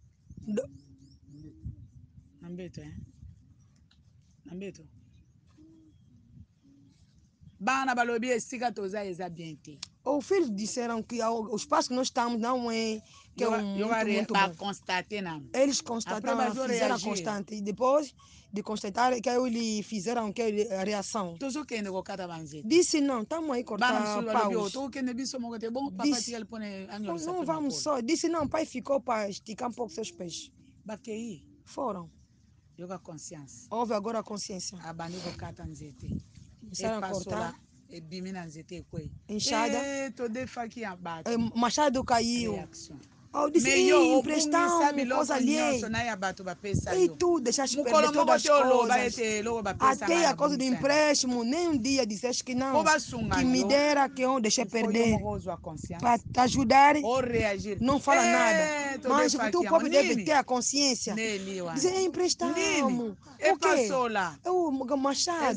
Os filhos disseram que o espaço que nós estamos não é que é muito bom. Eles constataram, fizeram constante. E depois de constatar que eles fizeram a reação. Disse não, estamos aí cortando paus. Disse, não vamos só. Disse não, pai ficou para esticar um pouco seus pés. Foram. Houve agora a consciência. Começaram a cortar. Enxada. Machado caiu. Eu disse, emprestão, coisa alheia. E tu deixaste perder todas as coisas. Até a coisa do empréstimo, nem um dia disseste que não. Que me dera que eu deixei perder. Para te ajudar, não fala nada. Mas tu próprio deve ter a consciência. Dizer, emprestamos. O quê? O machado.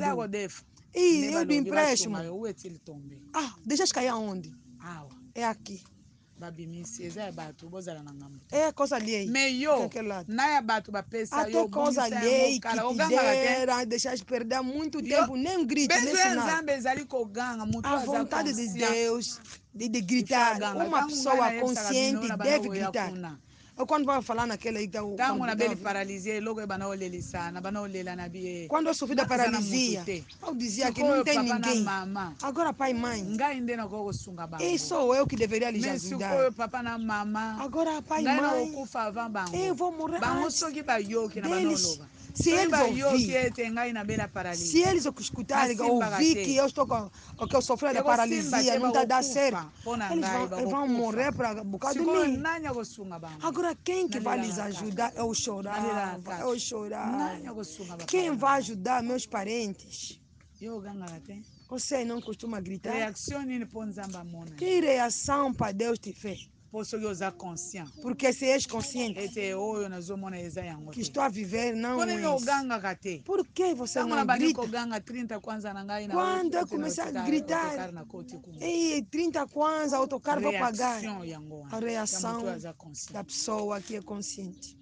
E eu do empréstimo. Deixaste cair aonde? É aqui. babimisi eza ya bato bozala na ngambo te. É coisa alheia. Me yo Daquele lado. na ya bato bapesa Até yo coisa obongisa alheia yango que kala te ogangaka te. dera, deixar perder muito tempo, nem grite, nem Bezo ya sinal. nzambe ezali koganga moto A aza vontade de conscient. Deus de gritar. Uma pessoa consciente deve gritar. Eu quando vai falar naquela aí, Tango na beli paralisia eloko ebana olelisa na bana olela na bie. quando eu sofri da paralisia, eu dizia que não tem ninguém. Agora pai e mãe, Ngai nde na ko sunga bango. e sou eu que deveria lhes Mas ajudar. papa na mama. Agora pai e Ngai na mãe, okufa avant bango. eu vou morrer Bango antes soki ba yoki na deles. banoloba. Se eles ouvirem, ngai na bela paralisia. se eles escutarem, ouvir que eu estou que eu sofri da paralisia, não está dando certo, eles vão morrer por causa de mim. Agora quem que vai lhes ajudar? Eu chorava, eu chorava. Quem vai ajudar meus parentes? Você não costuma gritar? Que reação para Deus te fez? Porque se és consciente que estou a viver, não és. Por que você não grita? Quando eu comecei a gritar, ei, 30 kwanza, o tocar vai pagar. A reação da pessoa que é consciente.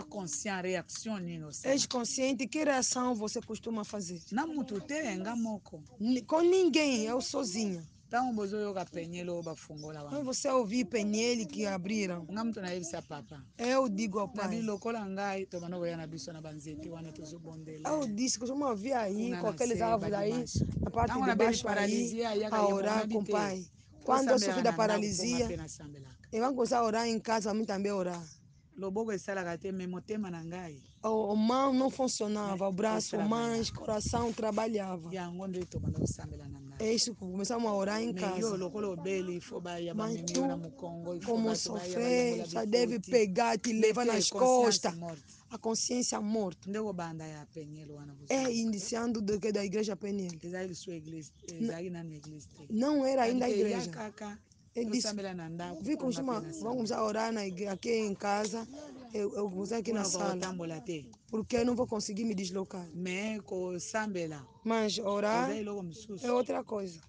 És consciente? Que reação você costuma fazer? Com ninguém, eu sozinha. Quando você ouvir penhele que abriram, eu digo ao pai. Eu disse que eu ouvir aí, com aqueles árvores aí, na parte de baixo aí, a orar com o pai. Quando eu sofri da paralisia, eu vou começar a orar em casa, a mim também orar. A mão não funcionava, o braço, mãos, coração trabalhava. É isso que começamos a orar em casa. Mas tu, como sofrer, já deve pegar, te levar nas costas. A consciência morta. É iniciando da igreja Peniel. Não era ainda a igreja. Ele disse, vamos começar a orar aqui em casa, eu vou usar aqui na sala, porque eu não vou conseguir me deslocar. Mas orar é outra coisa.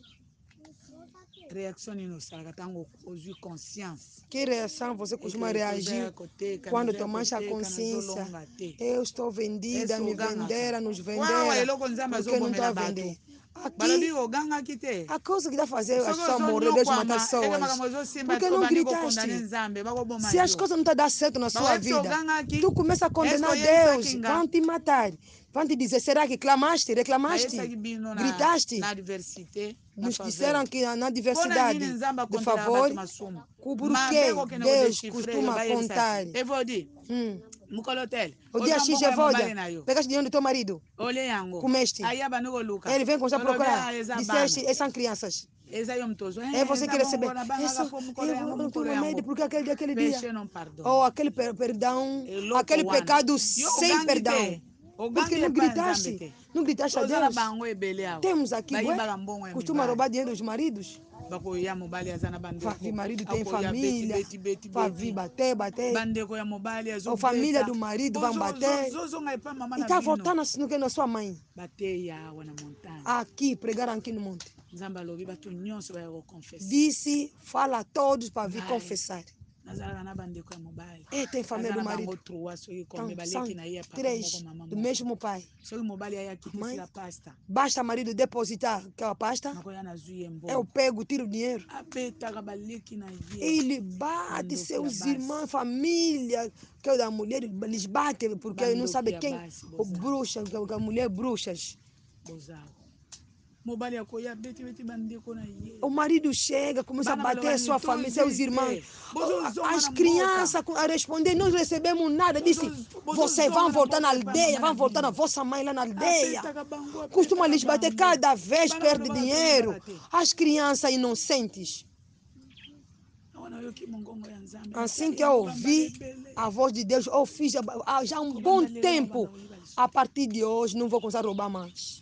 Que reação você costuma reagir quando tomaste a consciência? Eu estou vendida, me venderam, nos venderam, porque não estou a vender. Aqui, a coisa que dá a fazer as pessoas morrer, Deus matar as pessoas. Porque não gritaste. Se as coisas não estão dando certo na sua vida, tu começa a condenar Deus, vão te matar. Vão te dizer, será que clamaste, reclamaste, gritaste? Nos disseram que na diversidade de favor, por que Deus costuma contar? O dia X é voda. Pegaste dinheiro do teu marido. Comeste. Ele vem começar a procurar. Disseste, são crianças. É você que receber. Eu não tenho remédio porque aquele dia. Ou aquele perdão, aquele pecado sem perdão. Porque não gritaste. Não gritaste a Deus. Temos aqui, costuma roubar dinheiro dos maridos. Marido tem família, vai vir bater. A família do marido vai bater. E está voltando na sua mãe. Aqui, pregaram aqui no monte. Disse, fala a todos para vir confessar. Tem família do marido. Então, são 3 do mesmo pai. Mãe, basta o marido depositar aquela pasta, eu pego, tiro o dinheiro. Ele bate seus irmãos, família, que é da mulher, eles batem porque não sabe quem. O bruxa, a mulher bruxas. O marido chega, começa a bater a sua família, seus irmãos. As crianças a responder, nós recebemos nada. Disse, vocês vão voltar na aldeia, vão voltar na vossa mãe lá na aldeia. Costuma lhes bater cada vez, perde dinheiro. As crianças inocentes. Assim que eu ouvi a voz de Deus, eu fiz já há um bom tempo. A partir de hoje, não vou começar a roubar mais.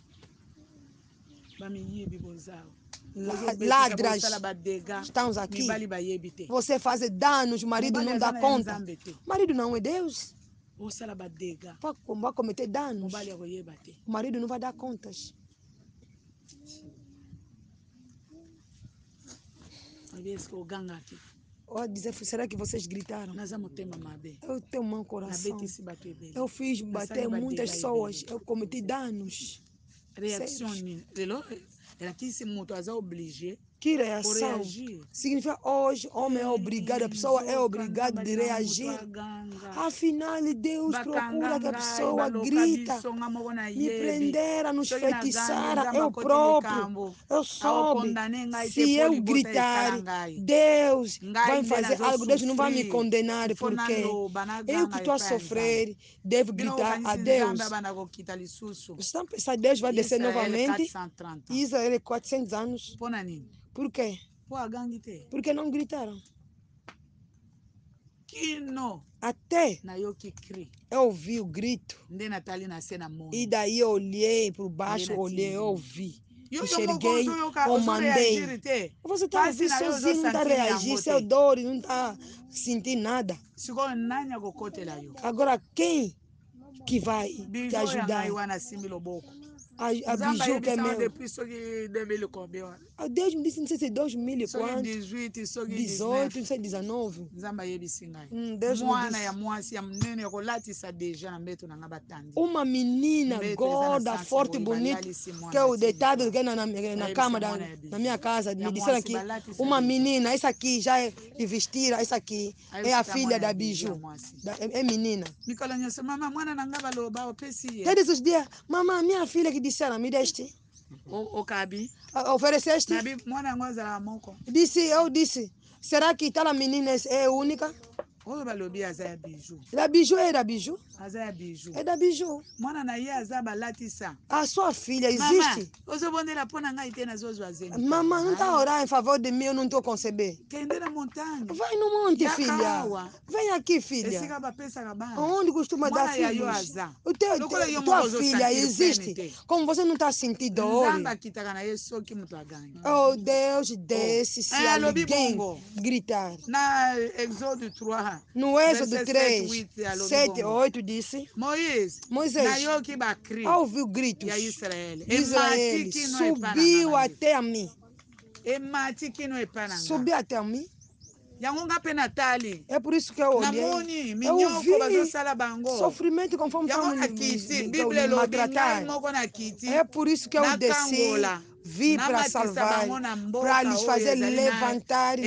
Ladras, estamos aqui. Você faz danos, o marido não dá conta. Marido não é Deus. Vai cometer danos. O marido não vai dar contas. Ou dizer, será que vocês gritaram? naza motema mabe Eu tenho um mau coração. nabetisi bato ebele Eu fiz bater muitas pessoas. Eu cometi danos. réaction Sérios. nini lelo elakisi moto aza obligé Que reação? reagir. Significa hoje, homem é obrigado, a pessoa é obrigada de reagir. Afinal, Deus procura que a pessoa grita. Me prenderam, nos feitiçaram, eu próprio. Eu soube. Se eu gritar, Deus vai fazer algo. Deus não vai me condenar, porque eu que estou a sofrer, devo gritar a Deus. Você está pensando, Deus vai descer novamente? Israel é 400 anos. Por quê? Porque não gritaram. Até eu ouvi o grito. E daí eu olhei por baixo, olhei, eu ouvi. Enxerguei, eu mandei. Você está ouvindo sozinho, não está reagindo, seu dor, não está sentindo nada. Agora, quem que vai te ajudar? A Biju que é meu. Deus me disse, não sei se é 2000 e quanto, 18, não sei, 19. Deus me disse. Uma menina gorda, forte, bonita, que é o deitado que é na cama na minha casa, me disseram aqui, uma menina, essa aqui já é de vestir, essa aqui é a filha da Biju, é menina. Todos os dias, mamãe, minha filha que disseram, me deste. Ofereceste? Eu disse, será que aquela menina é única? Da Biju é da Biju? É da Biju. A sua filha existe? Mamãe, não está a orar em favor de mim, eu não estou a conceber. Vai no monte, filha. Vem aqui, filha. Onde costuma dar filhos? Tua filha existe? Como você não está sentindo dor? Oh, Deus desce se alguém gritar. No Êxodo 3, 7, 8 disse, Moisés ouviu gritos de Israel, subiu até a mim. Subiu até a mim. É por isso que eu olhei. Eu ouvi sofrimento conforme me maltratar. É por isso que eu desci. Vi para salvar, para lhes fazer levantar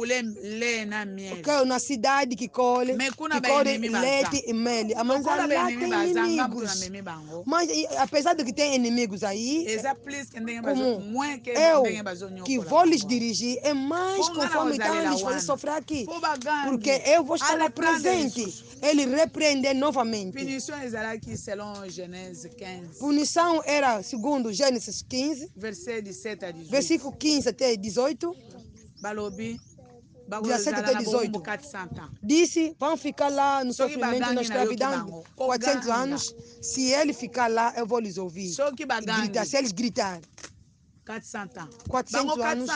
na cidade que colhe leite e mel. Mas lá tem inimigos. Mas apesar de que tem inimigos aí, como eu que vou lhes dirigir, é mais conforme estão lhes fazer sofrer aqui. Porque eu vou estar lá presente. Ele repreender novamente. Punição era, segundo Gênesis 15, versículo 15 até 18. 17 até 18. Disse, vão ficar lá no sofrimento, na escravidão, 400 anos. Se ele ficar lá, eu vou lhes ouvir. Gritar, se eles gritarem. 400 anos.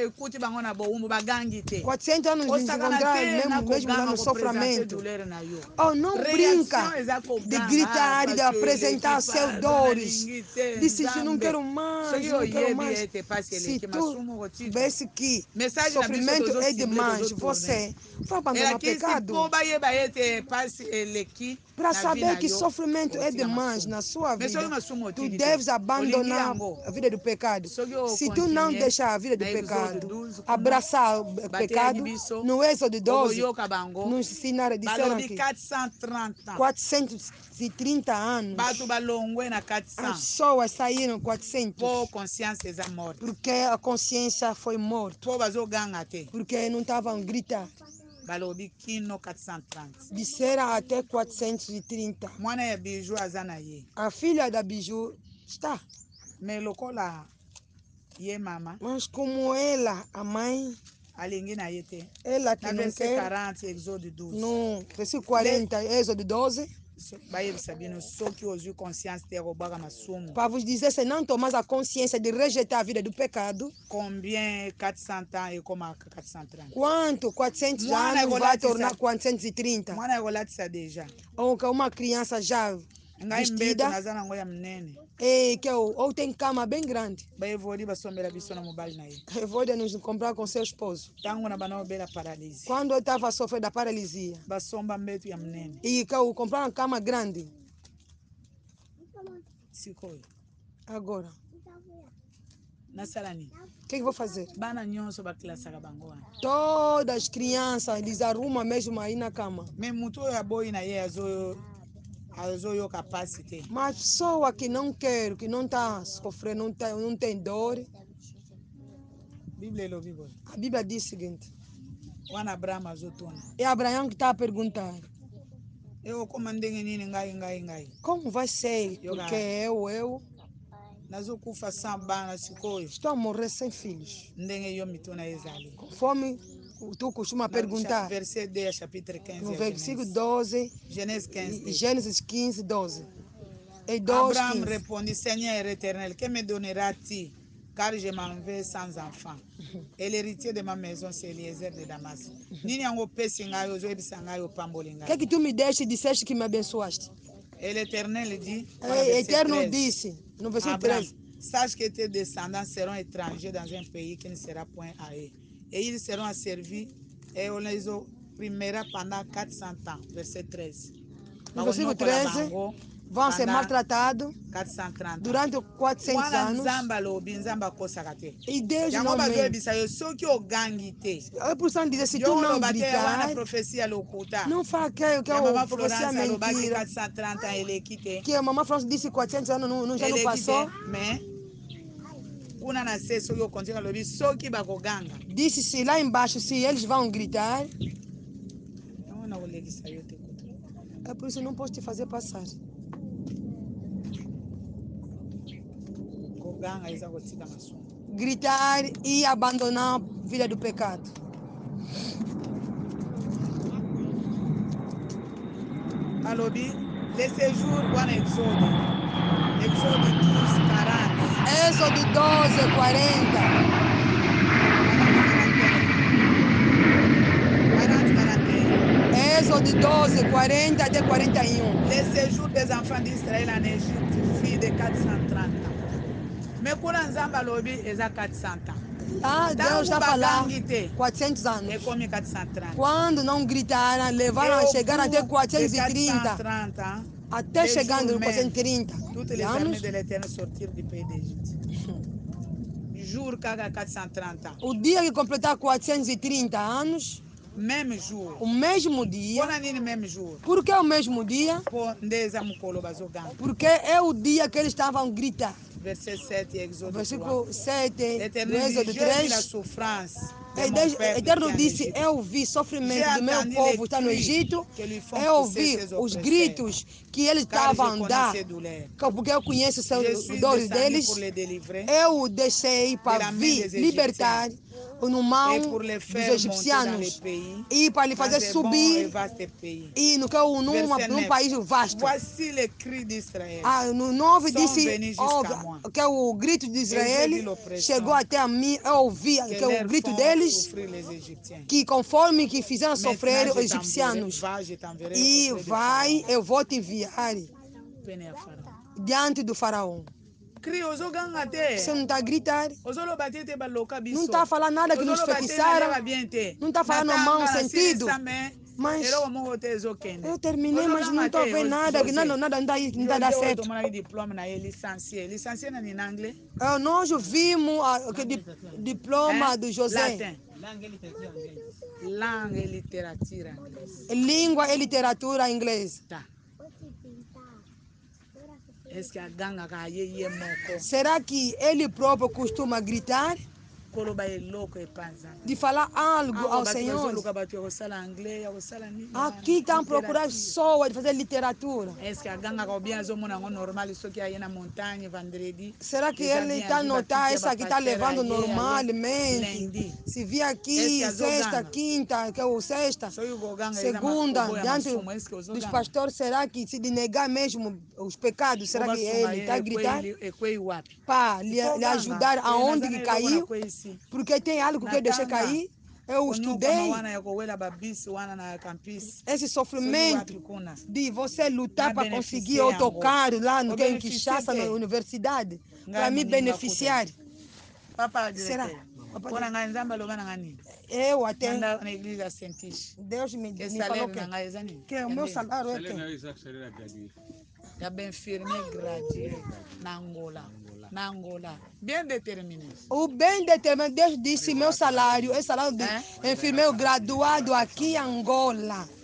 400 anos nos encontrar mesmo lá no sofrimento. Oh, não brinca de gritar e de apresentar seus dores. Disse, eu não quero mais, não quero mais. Se tu vês que sofrimento é demais, você vai abandonar o pecado. Para saber que sofrimento é demais na sua vida, tu deves abandonar a vida do pecado. Se tu não deixar a vida do pecado, abraçar o pecado, no Êxodo 12, nos ensinaram, disseram que 430 anos, as pessoas saíram 400, porque a consciência foi morta, porque não estavam gritando. Disseram até 430. A filha da Biju está. Mas como ela, a mãe, ela que não quer, no versículo 40, Êxodo 12, para vos dizer, se não tomar a consciência de rejeitar a vida do pecado, quanto 400 anos vai tornar 430? Ou que uma criança já vestida, e que ou tem cama bem grande. Evódia nos comprar com seu esposo. Quando eu estava a sofrer da paralisia, e que eu comprar uma cama grande. Agora, o que eu vou fazer? Todas as crianças, eles arrumam mesmo aí na cama. Mas pessoa que não quer, que não está sofrendo, não tem dor. A Bíblia diz o seguinte. É Abraão que está a perguntar. Como vai ser? Porque eu estou a morrer sem filhos. Conforme tu costuma perguntar. No versículo 12. Gênesis 15, 12. E 2, Abraham répondit, Seigneur éternel, que me donneras-tu, car je m'en vais sans enfant. Et l'héritier de ma maison, c'est Eliezer de Damas. Que tu me deste e disseste que me abençoaste? Et l'Éternel dit, Eterno disse, no versículo 13. Sache que tes descendants seront étrangers dans un pays qui ne sera point à eux. Et ils seront asservis et on les opprimera pendant 400 ans. Verset 13. No versículo 13. Vão ser maltratados durante 400 anos. E Deus não mente. Eu preciso dizer, se tu não gritar, não fala que é uma profecia mentira. Que a mamãe Florence disse 400 anos, já não passou. Disse-se lá embaixo, se eles vão gritar, é por isso que não posso te fazer passar. Gritar e abandonar a vida do pecado. Le séjour en Exode. Exode 12, 40. Êxodo 12, 40. Êxodo 12, 40 até 41. Le séjour des enfants d'Israël en Égypte fut de 430 ans. Mais pour Nzamba Lobi, ils ont 400 ans. Ah, Deus está falando 400 anos. Quando não gritaram, levaram a chegar até 430. Até chegando no 430 toutes les armées de l'Éternel sortirent du pays d'Égypte. Jour 430 ans. O dia que completar 430 anos, même jour. O mesmo dia. Por que o mesmo dia? Porque é o dia que eles estavam gritando. Verset 7, Exode 3. Versículo 7, L'Éternel Êxodo dit, 3. la souffrance. Eterno disse, eu ouvi sofrimento do meu povo que está no Egito, eu ouvi os gritos que eles estavam a dar, porque eu conheço os dores deles, eu deixei para vir libertar no mão dos egipcianos e para lhe fazer subir e num país vasto. No 9 disse que o grito de Israel chegou até a mim, eu ouvi que o grito deles, que conforme que fizeram sofrer os egipcianos, e eu vou te enviar diante do faraó. Você não está a gritar, não está a falar nada que nos feitiçaram, não está falando no mau sentido, mas eu terminei, mas não estou a ver nada, que nada não está dando certo. Nós vimos o diploma do José. Língua e literatura inglesa. Será que ele próprio costuma gritar? De falar algo ao Senhor. Aqui estão procurando pessoas de fazer literatura. Será que ele está a notar essa que está levando normalmente? Se vir aqui sexta, quinta, que é o sexta, segunda, diante dos pastores, será que se negar mesmo os pecados, será que ele está a gritar? Para lhe ajudar aonde que caiu? Porque tem algo que eu deixei cair. Eu estudei esse sofrimento de você lutar para conseguir autocarro lá no Kinshasa, na universidade, para me beneficiar. Será? Eu até. Deus me falou que o meu salário é que Já bem firme e gradué na Angola. Bem determinado. O bem determinado, Deus disse, meu salário é salário de enfermeiro graduado aqui em Angola.